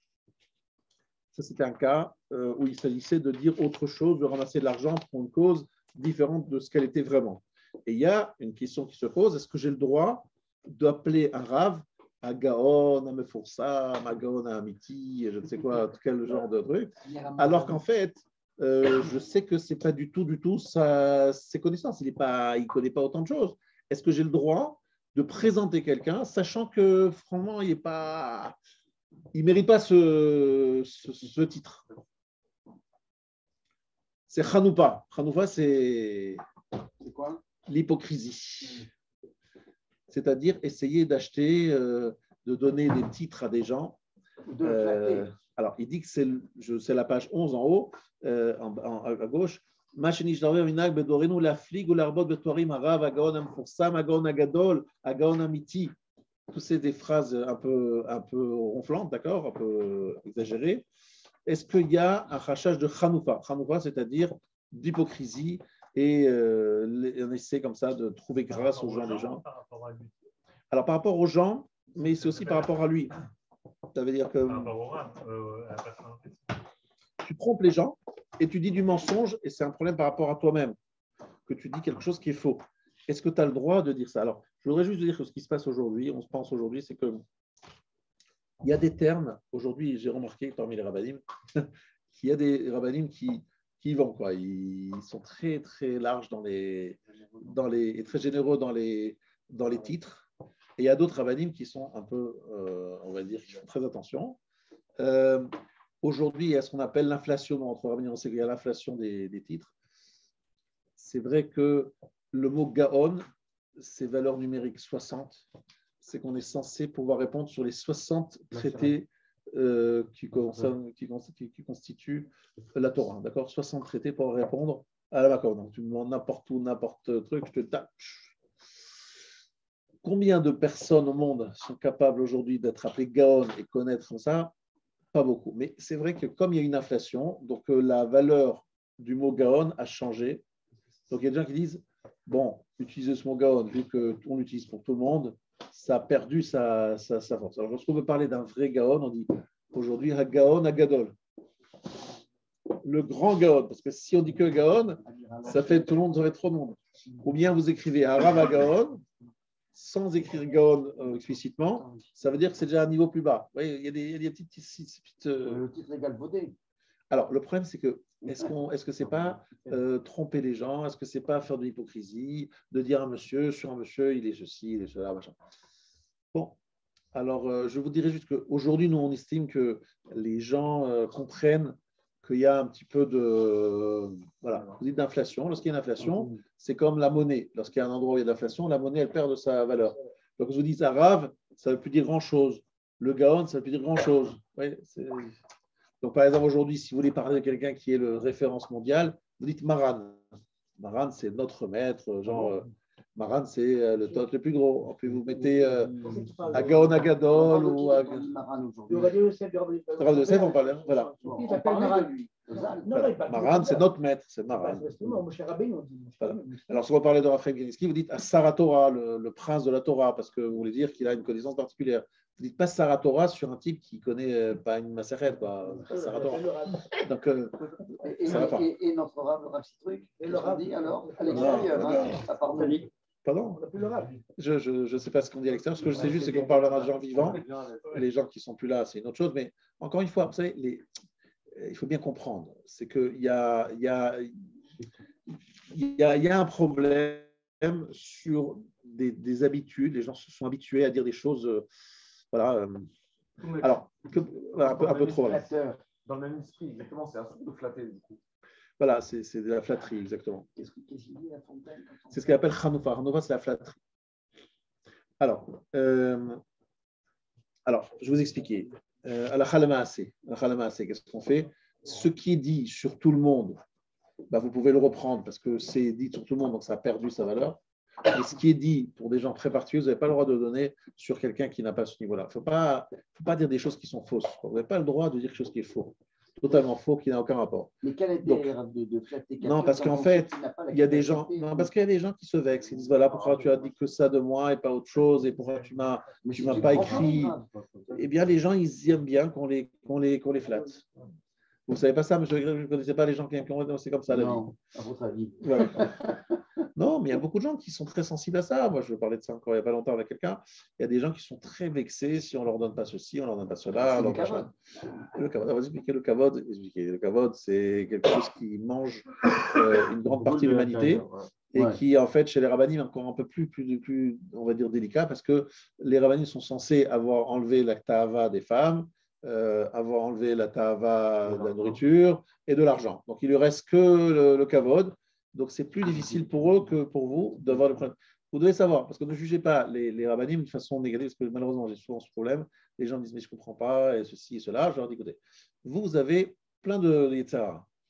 Ça, c'était un cas euh, où il s'agissait de dire autre chose, de ramasser de l'argent pour une cause différente de ce qu'elle était vraiment. Et il y a une question qui se pose, est-ce que j'ai le droit d'appeler un Rav à Gaon, à Mefoursa, à Gaon, à Amiti, je ne sais quoi, quel genre de truc, alors qu'en fait, euh, je sais que ce n'est pas du tout, du tout sa, ses connaissances, il ne connaît pas autant de choses. Est-ce que j'ai le droit de présenter quelqu'un, sachant que, franchement, il n'est pas... il ne mérite pas ce, ce, ce titre. C'est Chanoupa. Chanoupa, c'est, c'est quoi? L'hypocrisie. C'est-à-dire essayer d'acheter, euh, de donner des titres à des gens. De euh, alors, il dit que c'est, je, c'est la page onze en haut, euh, en, en, à gauche. מה שנשתרר מנהג בדורנו להפליג ולהרבות בתוארים הרב, הגאון המפורסם, הגאון הגדול, הגאון אמיתי. Tous ces des phrases un peu, un peu ronflantes, d'accord, un peu exagérées. Est-ce qu'il y a un rachage de Hanoufa? Hanoufa, c'est-à-dire d'hypocrisie et euh, on essaie comme ça de trouver grâce aux gens, les gens. Par rapport à lui. Alors par rapport aux gens, mais c'est aussi par rapport à lui. Ça veut dire que Par rapport au rab, euh, à la personne en question. Tu trompes les gens et tu dis du mensonge et c'est un problème par rapport à toi-même, que tu dis quelque chose qui est faux. Est-ce que tu as le droit de dire ça? Alors, je voudrais juste dire que ce qui se passe aujourd'hui, on se pense aujourd'hui, c'est que il y a des termes, aujourd'hui, j'ai remarqué parmi les rabbinim, qu'il y a des rabbinim qui, qui y vont, quoi. Ils sont très, très larges dans les, dans les, et très généreux dans les, dans les titres. Et il y a d'autres rabbinim qui sont un peu, euh, on va dire, qui font très attention. Euh, aujourd'hui, il y a ce qu'on appelle l'inflation entre rabbinim, on sait qu'il y a l'inflation des, des titres. C'est vrai que le mot Gaon, c'est valeur numérique soixante. C'est qu'on est censé pouvoir répondre sur les soixante traités euh, qui, qui, qui, qui constituent la Torah. D'accord, soixante traités pour répondre à la Makor. Donc, tu me demandes n'importe où, n'importe truc, je te tape. Combien de personnes au monde sont capables aujourd'hui d'être appelées Gaon et connaître ça? Pas beaucoup. Mais c'est vrai que comme il y a une inflation, donc euh, la valeur du mot Gaon a changé. Donc il y a des gens qui disent, bon, utiliser ce mot Gaon, vu qu'on l'utilise pour tout le monde, ça a perdu sa, sa, sa force. Alors lorsqu'on veut parler d'un vrai Gaon, on dit aujourd'hui Gaon Agadol. Le grand Gaon, parce que si on dit que Gaon, ça fait tout le monde, vous aurez trop de monde. Ou bien vous écrivez Arav Gaon, sans écrire Gaon euh, explicitement, ça veut dire que c'est déjà un niveau plus bas. Vous voyez, il y a des, il y a des petites. petites euh... Le titre égal vaudé. Alors le problème, c'est que est-ce qu'on, est-ce que c'est pas euh, tromper les gens? Est-ce que c'est pas faire de l'hypocrisie, de dire à un monsieur, sur un monsieur, il est ceci, il est cela, machin. Bon, alors euh, je vous dirais juste qu'aujourd'hui, nous, on estime que les gens euh, comprennent qu'il y a un petit peu de, voilà, vous dites d'inflation. Lorsqu'il y a une inflation, c'est comme la monnaie. Lorsqu'il y a un endroit où il y a de l'inflation, la monnaie, elle perd de sa valeur. Donc, vous dites arabe, ça ne veut plus dire grand-chose. Le gaon, ça ne veut plus dire grand-chose. Oui, c'est... Donc, par exemple, aujourd'hui, si vous voulez parler de quelqu'un qui est le référence mondial, vous dites Maran. Maran, c'est notre maître, genre, euh, Maran, c'est le top le plus gros. Puis vous mettez euh, à Gaon Agadol ou à. Le Rav Yosef, le Rav Yosef, on parlait, voilà. Il s'appelle Maran. Voilà. Maran, c'est notre maître, c'est Maran. Voilà. Alors, si vous parlez de Raphaël Geniski, vous dites à Saratora, le, le prince de la Torah, parce que vous voulez dire qu'il a une connaissance particulière. Vous ne dites pas Saratora sur un type qui ne connaît pas une Maseret, quoi. Saratora. Donc, euh, et, ça va pas. Et, et notre Rav, le Rav Citruc, et le Rav dit alors, à l'extérieur, à part Mali. Pardon? Je ne sais pas ce qu'on dit à l'extérieur. Ce que je sais juste, c'est qu'on parle de gens vivants. Les gens qui ne sont plus là, c'est une autre chose. Mais encore une fois, vous savez, les... il faut bien comprendre, c'est qu'il y a, il y, a, il y, a, il y a un problème sur des, des habitudes. Les gens se sont habitués à dire des choses, euh, voilà. Euh, alors, que, voilà, un, peu, un peu trop. Voilà. Dans le même esprit, exactement, c'est un truc de flatter, du coup. Voilà, c'est, c'est de la flatterie, exactement. C'est ce qu'on appelle Hanoufa. Hanoufa, c'est la flatterie. Alors, euh, alors, je vais vous expliquer. Euh, à la Khalamaasé, qu'est-ce qu'on fait? Ce qui est dit sur tout le monde, bah, vous pouvez le reprendre parce que c'est dit sur tout le monde, donc ça a perdu sa valeur. Et ce qui est dit pour des gens très particuliers, vous n'avez pas le droit de donner sur quelqu'un qui n'a pas ce niveau-là. Il ne faut pas, faut pas dire des choses qui sont fausses. Vous n'avez pas le droit de dire quelque chose qui est faux. Totalement faux, qui n'a aucun rapport. Mais quel est donc, de, de flatter quelqu'un? Non, parce qu'en fait, il y a des gens, non, parce qu'il y a des gens qui se vexent. Ils disent voilà, pourquoi tu as dit que ça de moi et pas autre chose, et pourquoi tu m'as, tu m'as pas écrit. Eh bien, les gens, ils aiment bien qu'on les, qu'on les, qu'on les flatte. Vous ne savez pas ça, monsieur? Vous ne connaissez pas les gens qui aiment, c'est comme ça la vie. Non, à votre avis. Voilà. Non, mais il y a beaucoup de gens qui sont très sensibles à ça. Moi, je vais parler de ça encore il n'y a pas longtemps avec quelqu'un. Il y a des gens qui sont très vexés si on ne leur donne pas ceci, on ne leur donne pas cela. Le kavod. Le kavod, on va expliquer le kavod. Le kavod, c'est quelque chose qui mange euh, une grande partie de l'humanité et ouais. qui, en fait, chez les rabbinim, est encore un peu plus, plus, plus, on va dire, délicat parce que les rabbinim sont censés avoir enlevé la ta'ava des femmes, euh, avoir enlevé la ta'ava de la nourriture et de l'argent. Donc, il ne lui reste que le, le kavod. Donc, c'est plus difficile pour eux que pour vous d'avoir le problème. Vous devez savoir, parce que ne jugez pas les, les rabbinim de façon négative, parce que malheureusement, j'ai souvent ce problème. Les gens me disent, mais je ne comprends pas, et ceci et cela. Je leur dis, écoutez, vous, vous avez plein de yetzara.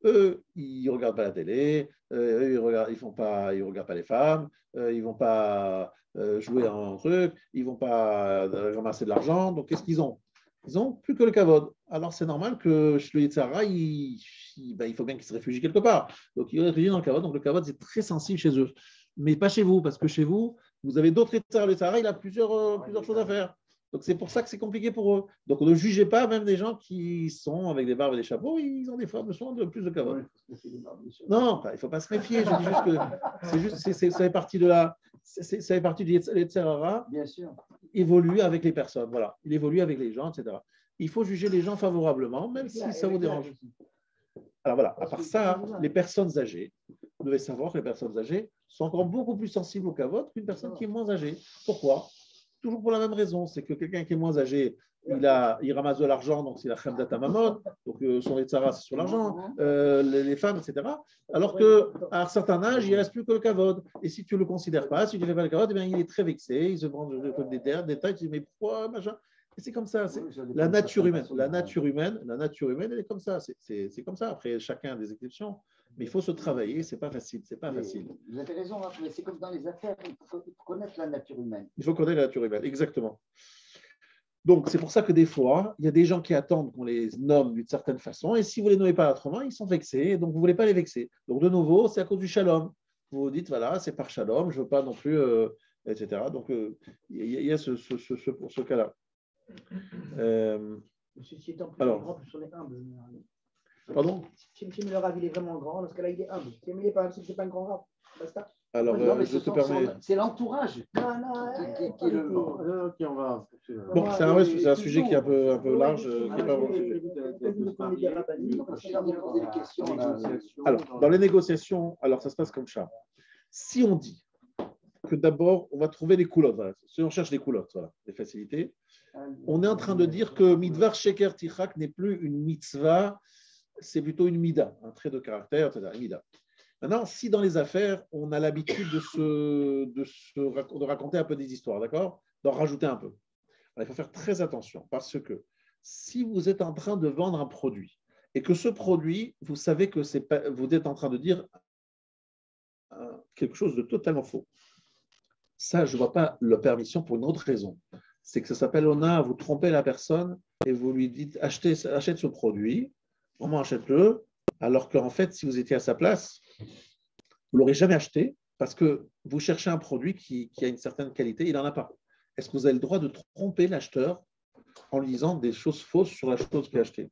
eux, ils ne regardent pas la télé, euh, eux, ils ne regardent, ils font pas, ils regardent pas les femmes, euh, ils ne vont pas euh, jouer en truc, ils ne vont pas euh, ramasser de l'argent. Donc, qu'est-ce qu'ils ont? Ils n'ont plus que le kavod. Alors, c'est normal que chez le Yitzhara, il, il, ben, il faut bien qu'ils se réfugient quelque part. Donc, ils réfugient dans le kavod. Donc, le kavod, c'est très sensible chez eux. Mais pas chez vous, parce que chez vous, vous avez d'autres Yitzhara. Le Yitzhara, il a plusieurs, euh, plusieurs choses à faire. Donc, c'est pour ça que c'est compliqué pour eux. Donc, ne jugez pas même des gens qui sont avec des barbes et des chapeaux, ils ont des fois besoin de plus de kavod. Non, il ne faut pas se méfier. Je dis juste que c'est juste, c'est, c'est, ça fait partie de la, c'est, ça fait partie du Yitzhara. Bien sûr. Évolue avec les personnes. Voilà, il évolue avec les gens, et cetera. Il faut juger les gens favorablement, même si ça vous dérange. Alors voilà, à part ça, les personnes âgées, vous devez savoir que les personnes âgées sont encore beaucoup plus sensibles au kavod qu'une personne qui est moins âgée. Pourquoi? Toujours pour la même raison, c'est que quelqu'un qui est moins âgé, il, a, il ramasse de l'argent, donc c'est la chemdat mamon, donc euh, son Yitzhara, c'est sur l'argent, euh, les, les femmes, et cetera. Alors qu'à un certain âge, il ne reste plus que le kavod. Et si tu ne le considères pas, si tu ne fais pas le kavod, eh bien, il est très vexé, il se prend des terres, des tailles, tu dis mais pourquoi, machin. Et c'est comme ça, c'est la nature humaine. La nature humaine, la nature humaine, elle est comme ça. C'est, c'est, c'est comme ça. Après, chacun a des exceptions. Mais il faut se travailler, c'est pas facile, c'est pas facile. Vous avez raison, hein, mais c'est comme dans les affaires, il faut, il faut connaître la nature humaine. Il faut connaître la nature humaine, exactement. Donc, c'est pour ça que des fois, il y a des gens qui attendent qu'on les nomme d'une certaine façon, et si vous ne les nommez pas autrement, ils sont vexés, donc vous ne voulez pas les vexer. Donc, de nouveau, c'est à cause du shalom. Vous vous dites, voilà, c'est par shalom, je ne veux pas non plus, euh, et cetera. Donc, euh, il y a ce, ce, ce, ce, pour ce cas-là. Euh, Monsieur étant plus alors, grand, plus on est humble. Pardon? Si M. le Rav, il est vraiment grand, dans ce cas-là, il est humble. Si M. il n'est pas, c'est pas un grand Rav. Basta. Alors, non, mais euh, je te son, permets. son, c'est l'entourage. Non, non, qui, qui, qui est le... Non, ok, on va. Bon, c'est un, c'est un sujet qui est un peu, un peu large. Euh, qui est pas vraiment... Alors, dans les négociations, alors ça se passe comme ça. Si on dit que d'abord, on va trouver des coulottes, voilà. Si on cherche des coulottes, voilà, des facilités, on est en train de dire que midvar sheker tichak n'est plus une mitzvah, c'est plutôt une mida, un trait de caractère, et cetera. Une mida. Maintenant, si dans les affaires, on a l'habitude de, se, de, se, de raconter un peu des histoires, d'accord, d'en rajouter un peu, alors, il faut faire très attention parce que si vous êtes en train de vendre un produit et que ce produit, vous savez que c'est pas, vous êtes en train de dire quelque chose de totalement faux. Ça, je ne vois pas la permission pour une autre raison. C'est que ça s'appelle honna, vous trompez la personne et vous lui dites achetez, achète ce produit, vraiment achète-le, alors qu'en fait, si vous étiez à sa place, vous ne l'aurez jamais acheté parce que vous cherchez un produit qui, qui a une certaine qualité, il n'en a pas. Est-ce que vous avez le droit de tromper l'acheteur en lui disant des choses fausses sur la chose qu'il a achetée?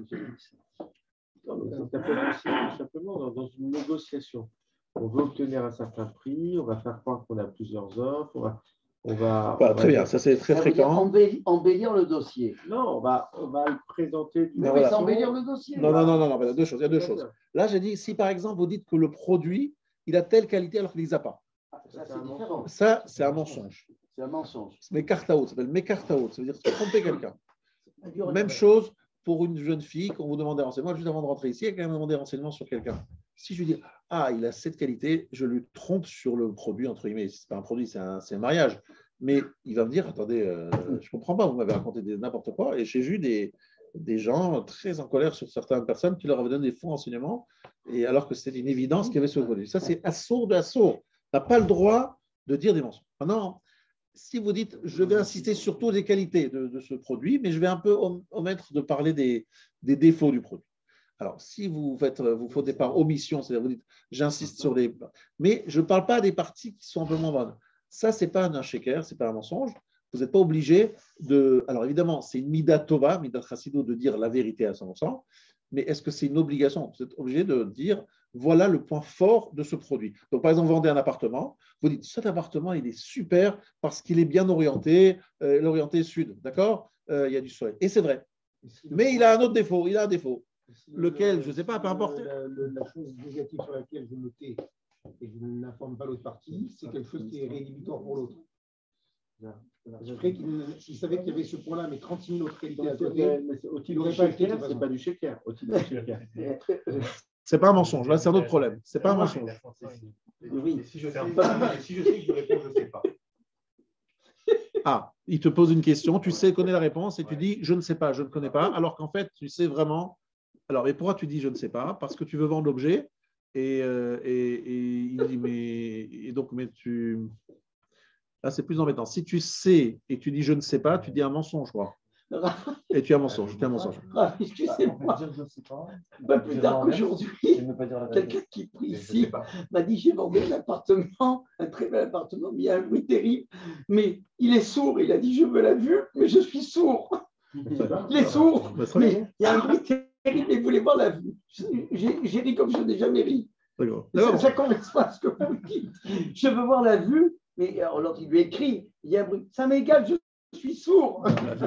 Simplement, dans, dans une négociation, on veut obtenir un certain prix, on va faire croire qu'on a plusieurs offres, on va. On va, voilà, on très va bien, dire, ça c'est très ça fréquent. Embellir, embellir le dossier. Non, on va, on va le présenter. Mais voilà. oui, embellir le dossier. Non, non, non, non, non, il y a deux choses. Il y a deux choses. Là, j'ai dit, si par exemple vous dites que le produit, il a telle qualité alors qu'il ne les a pas. Ah, ça, c'est différent. Ça, c'est un mensonge. C'est un mensonge. C'est mécartaout, ça s'appelle mécartaout, ça veut dire tromper quelqu'un. Même chose pour une jeune fille, quand vous demandez renseignement, juste avant de rentrer ici, quelqu'un m'a demandé renseignement sur quelqu'un. Si je lui dis, ah, il a cette qualité, je lui trompe sur le produit, entre guillemets. Ce n'est pas un produit, c'est un, c'est un mariage. Mais il va me dire, attendez, euh, je ne comprends pas, vous m'avez raconté des, n'importe quoi. Et j'ai vu des, des gens très en colère sur certaines personnes qui leur avaient donné des faux renseignements, et alors que c'était une évidence qu'il y avait sur le produit. Ça, c'est assourd de assourd. On n'a pas le droit de dire des mensonges. Maintenant, si vous dites, je vais insister surtout des qualités de, de ce produit, mais je vais un peu omettre de parler des, des défauts du produit. Alors, si vous faites, vous faites par omission, c'est-à-dire vous dites, j'insiste sur les... Mais je ne parle pas des parties qui sont un peu moins bonnes. Ça, ce n'est pas un sheker, ce n'est pas un mensonge. Vous n'êtes pas obligé de... Alors, évidemment, c'est une mida tova, mida chassido, de dire la vérité à cent pour cent, mais est-ce que c'est une obligation? Vous êtes obligé de dire, voilà le point fort de ce produit. Donc, par exemple, vous vendez un appartement, vous dites, cet appartement, il est super parce qu'il est bien orienté, euh, l'orienté sud, d'accord, euh, il y a du soleil. Et c'est vrai. Mais il a un autre défaut, il a un défaut. Lequel, je ne sais pas, peu importe. La, la, la chose négative sur laquelle je notais et je n'informe pas l'autre partie, c'est quelque chose qui est rédhibitoire pour l'autre. Je ferais qu'il s'il savait qu'il y avait ce point-là, mais trente-six mille autres qualités à côté, il n'aurait pas acheté. C'est pas du shaker. C'est pas un mensonge, là, c'est un autre problème. C'est pas un mensonge. Oui, si je sais pas, si je sais que je réponds, je ne sais pas. Ah, il te pose une question, tu sais, connais la réponse et tu dis, je ne sais pas, je ne connais pas, alors qu'en fait, tu sais vraiment Alors, et pourquoi tu dis je ne sais pas? Parce que tu veux vendre l'objet et, euh, et, et il dit mais et donc mais tu là c'est plus embêtant. Si tu sais et tu dis je ne sais pas, tu dis un mensonge, quoi. Et tu as un mensonge, tu as un mensonge. Ah, excusez-moi. Pas plus tard qu'aujourd'hui, quelqu'un qui est pris ici m'a dit j'ai vendu un appartement, un très bel appartement, mais il y a un bruit terrible. Mais il est sourd. Il a dit je veux la vue, mais je suis sourd. Il est sourd. Mais il y a un bruit terrible et il voulait voir la vue. J'ai ri comme je n'ai jamais ri. Ça correspond à ce que vous dites. Je veux voir la vue, mais alors il lui écrit il y a un bruit. Ça m'égale, je Je suis sourd.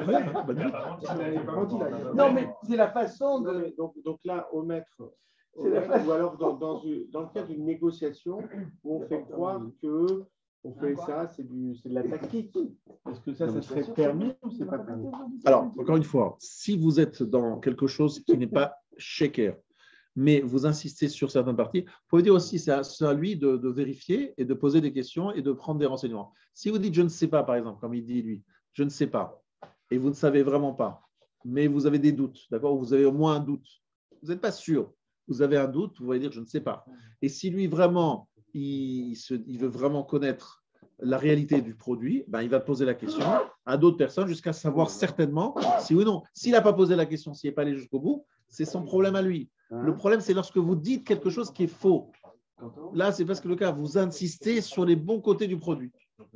Non, mais c'est la façon de. Donc, donc là, au maître, au maître ou alors dans, dans, dans le cadre d'une négociation où on fait croire que on fait ça, c'est de la tactique. Est-ce que ça, ça serait permis ou c'est pas permis? Alors, encore une fois, si vous êtes dans quelque chose qui n'est pas shaker, mais vous insistez sur certaines parties, vous pouvez dire aussi, c'est à, à lui de, de vérifier et de poser des questions et de prendre des renseignements. Si vous dites je ne sais pas, par exemple, comme il dit lui, je ne sais pas, et vous ne savez vraiment pas, mais vous avez des doutes, d'accord? Vous avez au moins un doute. Vous n'êtes pas sûr. Vous avez un doute, vous allez dire je ne sais pas. Et si lui vraiment, il, se, il veut vraiment connaître la réalité du produit, ben, il va poser la question à d'autres personnes jusqu'à savoir certainement si oui ou non. S'il n'a pas posé la question, s'il n'est pas allé jusqu'au bout, c'est son problème à lui. Le problème, c'est lorsque vous dites quelque chose qui est faux. Là, c'est parce que le cas, vous insistez sur les bons côtés du produit.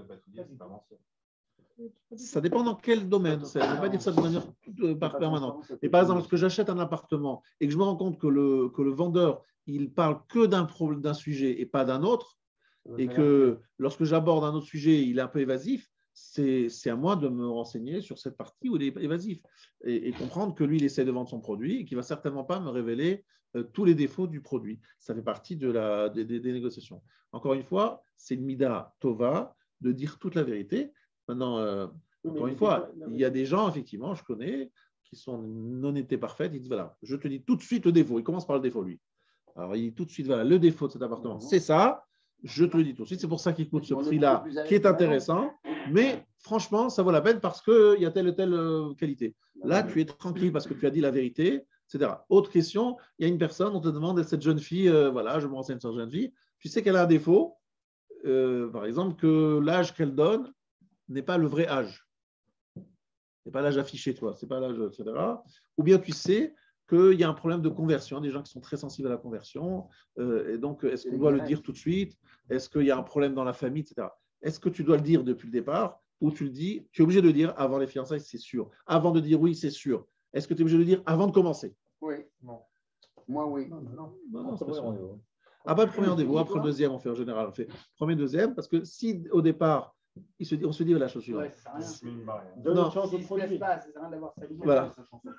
Ça dépend dans quel domaine. Ça ne veut pas dire ça de manière permanente. Et par exemple, lorsque j'achète un appartement et que je me rends compte que le, que le vendeur, il parle que d'un problème, d'un sujet et pas d'un autre, et que lorsque j'aborde un autre sujet, il est un peu évasif, c'est à moi de me renseigner sur cette partie où il est évasif et, et comprendre que lui, il essaie de vendre son produit et qu'il ne va certainement pas me révéler euh, tous les défauts du produit. Ça fait partie de la, des, des, des négociations. Encore une fois, c'est une mida tova de dire toute la vérité. Maintenant, euh, encore une fois, il y a des gens, effectivement, je connais, qui sont d'honnêteté parfaite. Ils disent, voilà, je te dis tout de suite le défaut. Il commence par le défaut, lui. Alors, il dit tout de suite, voilà, le défaut de cet appartement, c'est ça. Je te le dis tout de suite. C'est pour ça qu'il coûte ce prix-là, qui est intéressant. Mais franchement, ça vaut la peine parce qu'il y a telle ou telle qualité. Là, tu es tranquille parce que tu as dit la vérité, et cetera. Autre question, il y a une personne, on te demande, cette jeune fille, euh, voilà, je me renseigne sur cette jeune fille, tu sais qu'elle a un défaut, euh, par exemple, que l'âge qu'elle donne n'est pas le vrai âge. Ce n'est pas l'âge affiché, toi, ce n'est pas l'âge, et cetera. Ou bien tu sais qu'il y a un problème de conversion, des gens qui sont très sensibles à la conversion, euh, et donc est-ce qu'on doit le dire tout de suite? Est-ce qu'il y a un problème dans la famille, et cetera. Est-ce que tu dois le dire depuis le départ ou tu le dis, tu es obligé de le dire avant les fiançailles, c'est sûr. Avant de dire oui, c'est sûr. Est-ce que tu es obligé de le dire avant de commencer? Oui. Non. Moi, oui. Non, non, non. non, non c'est pas sûr. Après le premier rendez-vous, après le deuxième, on fait en général, on fait premier, deuxième, parce que si au départ, il se dit, on se dit la chose suivante. Donne non. une chance au produit. Voilà.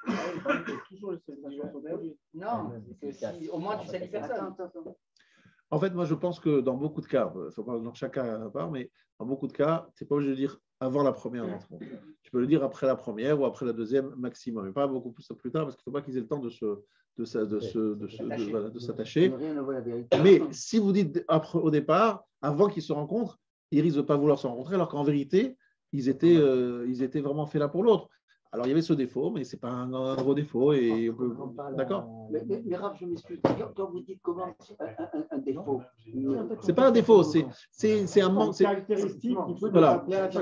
Non, si, au moins tu salis personne. En fait, moi, je pense que dans beaucoup de cas, il faut pas dans chaque cas à part, mais dans beaucoup de cas, tu n'es pas obligé de le dire avant la première rencontre. Tu peux le dire après la première ou après la deuxième maximum, mais pas beaucoup plus, plus tard, parce qu'il ne faut pas qu'ils aient le temps de se, de, sa, de, se, de, se, de, voilà, de s'attacher. Mais si vous dites après, au départ, avant qu'ils se rencontrent, ils risquent de ne pas vouloir se rencontrer, alors qu'en vérité, ils étaient, euh, ils étaient vraiment faits l'un pour l'autre. Alors, il y avait ce défaut, mais ce n'est pas un, un gros défaut. Et peut... D'accord. Mais, mais, mais Raph, je m'excuse. Quand vous dites comment un, un, un défaut, c'est pas un défaut, c'est un manque. C'est caractéristique. Voilà. Si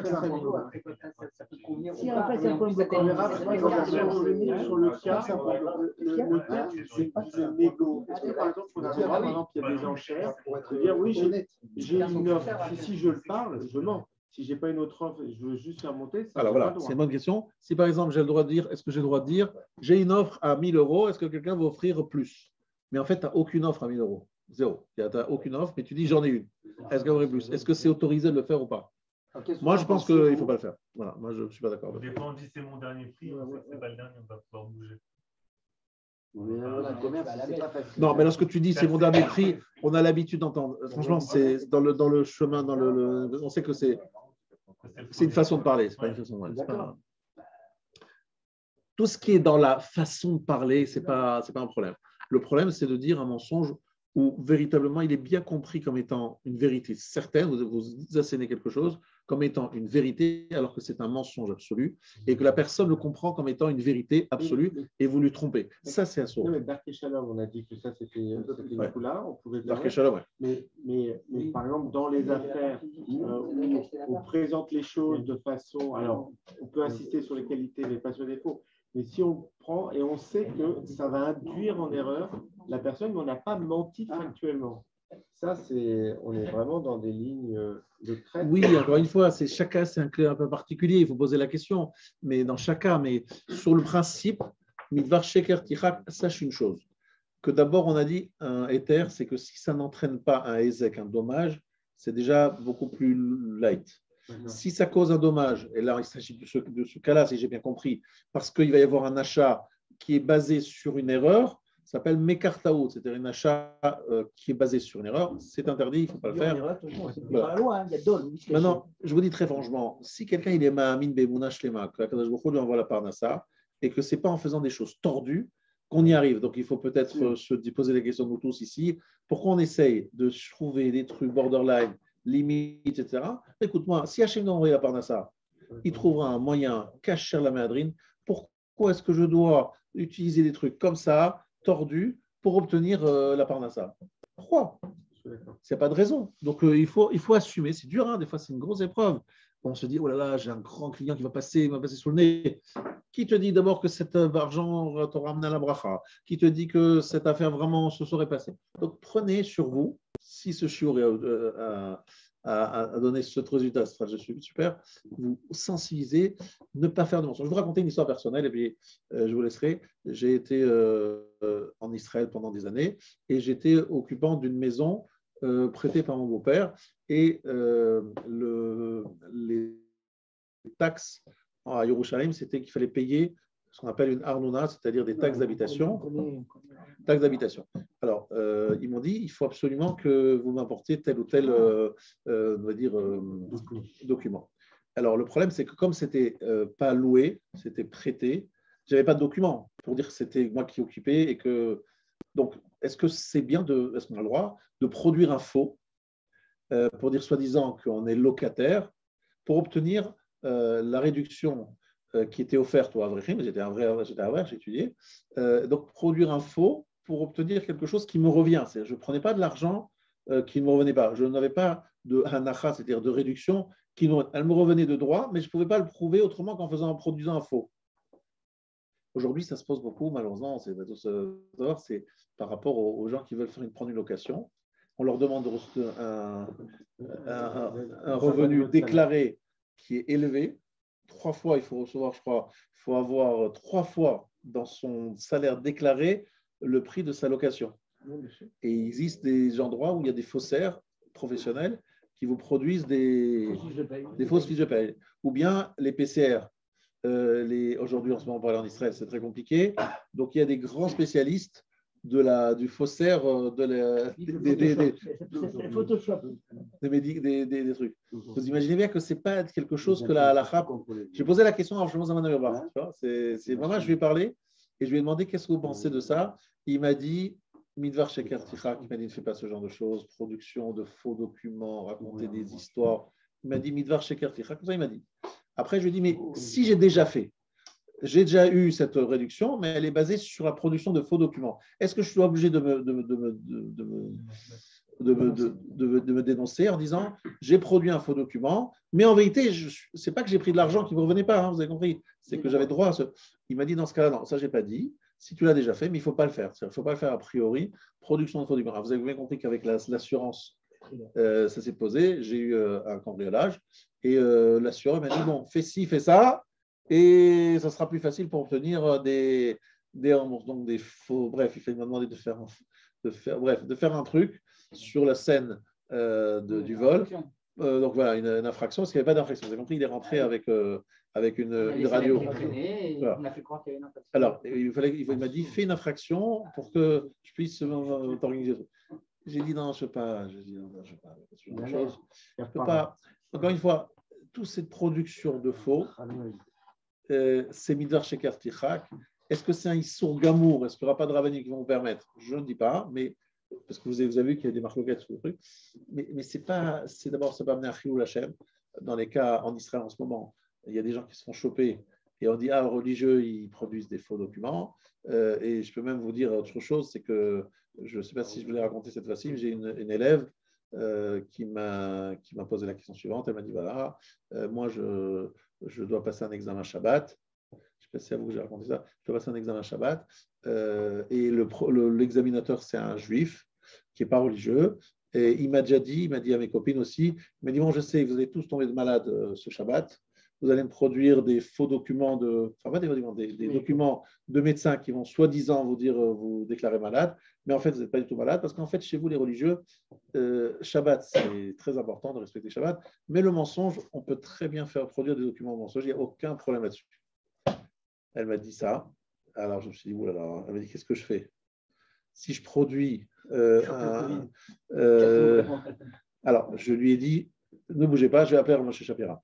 en fait, c'est un problème de revenir sur le cas, le texte, c'est disait négo. Est-ce que par exemple, on a par exemple, il y a des enchères, on va te dire oui, j'ai une offre. Si je le parle, je mens. Si je n'ai pas une autre offre, je veux juste faire monter. Alors voilà, c'est une bonne question. Si par exemple, j'ai le droit de dire, est-ce que j'ai le droit de dire, j'ai une offre à mille euros, est-ce que quelqu'un va offrir plus? Mais en fait, tu n'as aucune offre à mille euros. Zéro. Tu n'as aucune offre, mais tu dis, j'en ai une. Est-ce qu'il y aurait plus? Est-ce que c'est autorisé de le faire ou pas? Moi, je pense qu'il ne faut pas le faire. Voilà, moi, je ne suis pas d'accord. Des fois, on dit c'est mon dernier prix, on sait que ce n'est pas le dernier, on va pouvoir bouger. Non, mais lorsque tu dis c'est mon dernier prix, on a l'habitude d'entendre. Franchement, c'est dans le, dans le chemin, dans le, le, on sait que c'est une façon de parler, c'est pas une façon de parler. Pas... Tout ce qui est dans la façon de parler, c'est pas, c'est pas un problème. Le problème, c'est de dire un mensonge où véritablement il est bien compris comme étant une vérité certaine, vous, vous assénez quelque chose comme étant une vérité alors que c'est un mensonge absolu, et que la personne le comprend comme étant une vérité absolue et vous lui trompez. Ça, c'est assourd. Non, mais Dark et Shalom, on a dit que ça, c'était une ouais. coula, on pouvait Dark et Shalom, ouais. Mais, mais, mais par exemple, dans les affaires euh, où on présente les choses de façon… Alors, on peut insister sur les qualités, mais pas sur les défauts. Mais si on prend et on sait que ça va induire en erreur la personne, mais on n'a pas menti factuellement. Ça, c'est, on est vraiment dans des lignes de crête. Oui, encore une fois, c'est chaque cas, c'est un cas un peu particulier. Il faut poser la question, mais dans chaque cas, mais sur le principe, midvar sheker tichak, sache une chose, que d'abord on a dit un éther, c'est que si ça n'entraîne pas un ézek, un dommage, c'est déjà beaucoup plus light. Mmh. Si ça cause un dommage, et là il s'agit de ce, de ce cas-là, si j'ai bien compris, parce qu'il va y avoir un achat qui est basé sur une erreur, ça s'appelle mekartaout, c'est-à-dire un achat euh, qui est basé sur une erreur, c'est interdit, il ne faut pas le faire. Erreur, voilà. Pas la loi, hein, il y a dol, maintenant, je vous dis très franchement, si quelqu'un il est ma'amin be'emouna shlema, que Akadosh Baruch Hu lui envoie la parnassa, et que ce n'est pas en faisant des choses tordues qu'on y arrive. Donc il faut peut-être euh, se poser les questions nous tous ici, pourquoi on essaye de trouver des trucs borderline, limites, et cetera. Écoute-moi, si Hachem doit envoyer la parnassa, il trouvera un moyen, cacher la méadrine, pourquoi est-ce que je dois utiliser des trucs comme ça, tordu pour obtenir euh, la parnassa. Pourquoi? Il n'y a pas de raison. Donc euh, il, faut, il faut assumer. C'est dur, hein, des fois c'est une grosse épreuve. On se dit, oh là là, j'ai un grand client qui va passer, va passer sous le nez. Qui te dit d'abord que cet argent t'aura ramené à la bracha? Qui te dit que cette affaire vraiment se serait passée? Donc prenez sur vous, si ce shiur a, a, a donné ce résultat, ce sera super, vous sensibilisez, ne pas faire de mensonges. Je vais vous raconter une histoire personnelle et puis euh, je vous laisserai. J'ai été euh, en Israël pendant des années et j'étais occupant d'une maison euh, prêtée par mon beau-père et euh, le, les taxes à Yerushalayim, c'était qu'il fallait payer ce qu'on appelle une arnouna, c'est-à-dire des taxes d'habitation. Taxes d'habitation. Alors, euh, ils m'ont dit, il faut absolument que vous m'apportiez tel ou tel euh, euh, on va dire, euh, document. Alors, le problème, c'est que comme ce n'était euh, pas loué, c'était prêté, je n'avais pas de document pour dire que c'était moi qui occupais et que… Donc, est-ce que c'est bien, de, est-ce qu'on a le droit de produire un faux euh, pour dire soi-disant qu'on est locataire pour obtenir euh, la réduction euh, qui était offerte au Avrechim, j'étais un vrai, j'étais un vrai, j'ai étudié, euh, donc produire un faux pour obtenir quelque chose qui me revient. C'est-à-dire, je ne prenais pas de l'argent euh, qui ne me revenait pas. Je n'avais pas de hanacha, c'est-à-dire de réduction, qui me, elle me revenait de droit, mais je ne pouvais pas le prouver autrement qu'en faisant, en produisant un faux. Aujourd'hui, ça se pose beaucoup, malheureusement, c'est, c'est par rapport aux, aux gens qui veulent faire une, prendre une location. On leur demande un, un, un, un revenu déclaré qui est élevé. Trois fois, il faut recevoir, je crois, il faut avoir trois fois dans son salaire déclaré le prix de sa location. Et il existe des endroits où il y a des faussaires professionnels qui vous produisent des, des fausses fiches de paie. Ou bien les P C R. Euh, les, aujourd'hui, en ce moment, on parle en Israël, c'est très compliqué. Donc, il y a des grands spécialistes de la, du faussaire, de la, des, des, des, des, des, des, des trucs. Vous imaginez bien que ce n'est pas quelque chose que la halakha… J'ai posé la question à Shlomo Zalman Auerbach. C'est, c'est vraiment, je lui ai parlé et je lui ai demandé qu'est-ce que vous pensez de ça. Il m'a dit, midvar sheker tichak, il m'a dit, ne fais pas ce genre de choses, production de faux documents, raconter des histoires. Il m'a dit, midvar sheker tichak, comme ça il m'a dit. Après, je lui ai dit, mais si j'ai déjà fait, j'ai déjà eu cette réduction, mais elle est basée sur la production de faux documents. Est-ce que je suis obligé de me, de, de, de, de, de, de, de, de, de me dénoncer en disant, j'ai produit un faux document, mais en vérité, ce n'est pas que j'ai pris de l'argent qui ne me revenait pas, hein, vous avez compris, c'est que j'avais droit à ce… Il m'a dit, dans ce cas-là, non, ça, je n'ai pas dit. Si tu l'as déjà fait, mais il ne faut pas le faire. Il ne faut pas le faire a priori, production de faux documents. Alors, vous avez bien compris qu'avec la, l'assurance, Euh, ça s'est posé, j'ai eu euh, un cambriolage et euh, l'assureur m'a dit bon, fais ci, fais ça et ça sera plus facile pour obtenir des, des remboursements, donc des faux. Bref, il m'a demandé de faire, de faire, bref, de faire un truc sur la scène euh, de, du vol. Euh, donc voilà, une, une infraction, parce qu'il n'y avait pas d'infraction. Vous avez compris, il est rentré avec, euh, avec une, une radio. Voilà. On a fait croire qu'il y avait une infraction. Alors, il, fallait, il m'a dit fais une infraction pour que je puisse euh, t'organiser. J'ai dit non, je ne peux pas. J'ai dit non, je ne peux pas. Une chose. Je peux pas. Encore une fois, toute cette production de faux, euh, c'est midvar sheker tichak. Est-ce que c'est un issour gamour? Est-ce qu'il n'y aura pas de ravani qui vont vous permettre? Je ne dis pas, mais parce que vous avez, vous avez vu qu'il y a des marloquettes sur le truc, mais, mais c'est pas, c'est d'abord, ça va amener à Chilul Hashem. Dans les cas en Israël en ce moment, il y a des gens qui se font choper et on dit, ah, religieux, ils produisent des faux documents. Euh, et je peux même vous dire autre chose, c'est que, je ne sais pas si je vous l'ai raconté cette fois-ci, mais j'ai une, une élève euh, qui m'a qui m'a posé la question suivante. Elle m'a dit, voilà, euh, moi, je, je dois passer un examen Shabbat. Je ne sais pas si c'est à vous que j'ai raconté ça. Je dois passer un examen Shabbat. Euh, et le, le, l'examinateur, c'est un juif qui n'est pas religieux. Et il m'a déjà dit, il m'a dit à mes copines aussi, il m'a dit, bon, je sais, vous allez tous tomber de malade euh, ce Shabbat. Vous allez me produire des faux documents, de, enfin pas des documents, des, des documents de médecins qui vont soi-disant vous dire, vous déclarer malade, mais en fait, vous n'êtes pas du tout malade, parce qu'en fait, chez vous, les religieux, euh, Shabbat, c'est très important de respecter Shabbat, mais le mensonge, on peut très bien faire produire des documents mensongers, il n'y a aucun problème là-dessus. Elle m'a dit ça, alors je me suis dit, oulala, elle m'a dit, qu'est-ce que je fais? Si je produis euh, un, euh, alors, je lui ai dit, ne bougez pas, je vais appeler Moshe Shapira.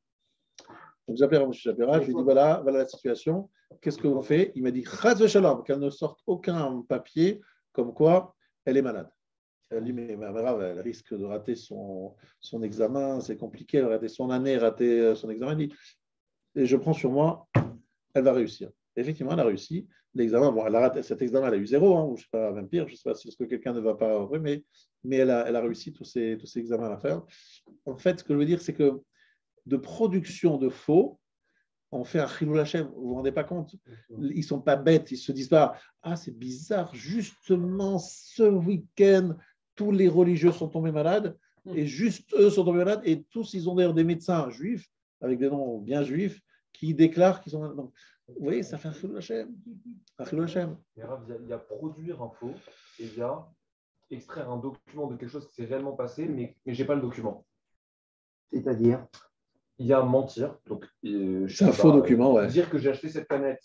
Donc, j'ai appelé M. Shapira, je lui ai dit, voilà, voilà la situation, qu'est-ce que vous faites? Il m'a dit, Chaz v'shalom, qu'elle ne sorte aucun papier comme quoi elle est malade. Elle dit, mais ma mère, elle risque de rater son, son examen, c'est compliqué, elle a raté son année, rater son examen. Il dit, et je prends sur moi, elle va réussir. Et effectivement, elle a réussi. L'examen, bon, elle a raté cet examen, elle a eu zéro, hein, ou je ne sais pas, même pire, je ne sais pas si est-ce que quelqu'un ne va pas, oui, mais, mais elle, a, elle a réussi tous ces, tous ces examens à faire. En fait, ce que je veux dire, c'est que de production de faux, on fait un Chilul Hashem. Vous ne vous rendez pas compte? Ils ne sont pas bêtes, ils ne se disent pas « Ah, c'est bizarre, justement, ce week-end, tous les religieux sont tombés malades, et juste eux sont tombés malades, et tous, ils ont d'ailleurs des médecins juifs, avec des noms bien juifs, qui déclarent qu'ils sont malades. » Donc, vous voyez, ça fait un Chilul Hashem. Un Chilul Hashem. Il y a produire un faux, et il y a extraire un document de quelque chose qui s'est réellement passé, mais, mais je n'ai pas le document. C'est-à-dire? Il y a mentir, donc euh, c'est un faux pas, document, ouais. Dire que j'ai acheté cette canette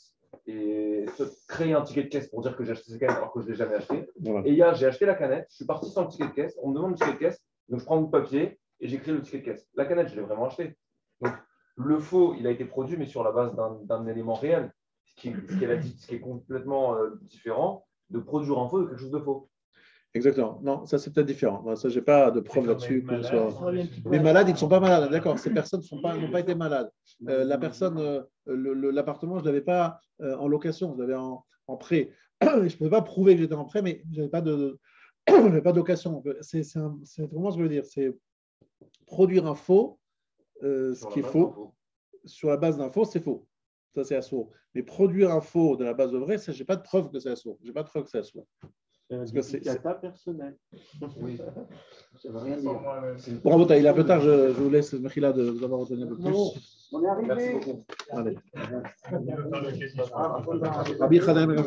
et créer un ticket de caisse pour dire que j'ai acheté cette canette alors que je ne l'ai jamais acheté. Voilà. Et il y a, j'ai acheté la canette, je suis parti sans le ticket de caisse, on me demande le ticket de caisse, donc je prends le papier et j'écris le ticket de caisse. La canette, je l'ai vraiment achetée. Donc le faux, il a été produit, mais sur la base d'un, d'un élément réel, ce qui, ce, qui est, ce qui est complètement euh, différent de produire un faux de quelque chose de faux. Exactement. Non, ça c'est peut-être différent. Moi, ça, je n'ai pas de preuve là-dessus. Que soit... Les malades, ils ne sont pas malades. D'accord, ces personnes n'ont pas, pas été malades. Euh, la personne, euh, le, le, l'appartement, je ne l'avais pas euh, en location, je l'avais en, en prêt. Je ne pouvais pas prouver que j'étais en prêt, mais je n'avais pas de, j'avais pas de location. C'est, c'est, un, c'est vraiment ce que je veux dire. C'est produire un faux, euh, ce qui est faux, sur la base d'un faux, c'est faux. Ça, c'est assaut. Mais produire un faux de la base de vrai, ça, je n'ai pas de preuve que c'est assaut. Je n'ai pas de preuve que c'est assaut. Parce que c'est data personnel. Oui. Ça ne veut rien dire. Bon, il est un peu tard, je, je vous laisse, Mechila, de vous avoir retenu un peu plus. Non, on est arrivé. Merci beaucoup. Allez.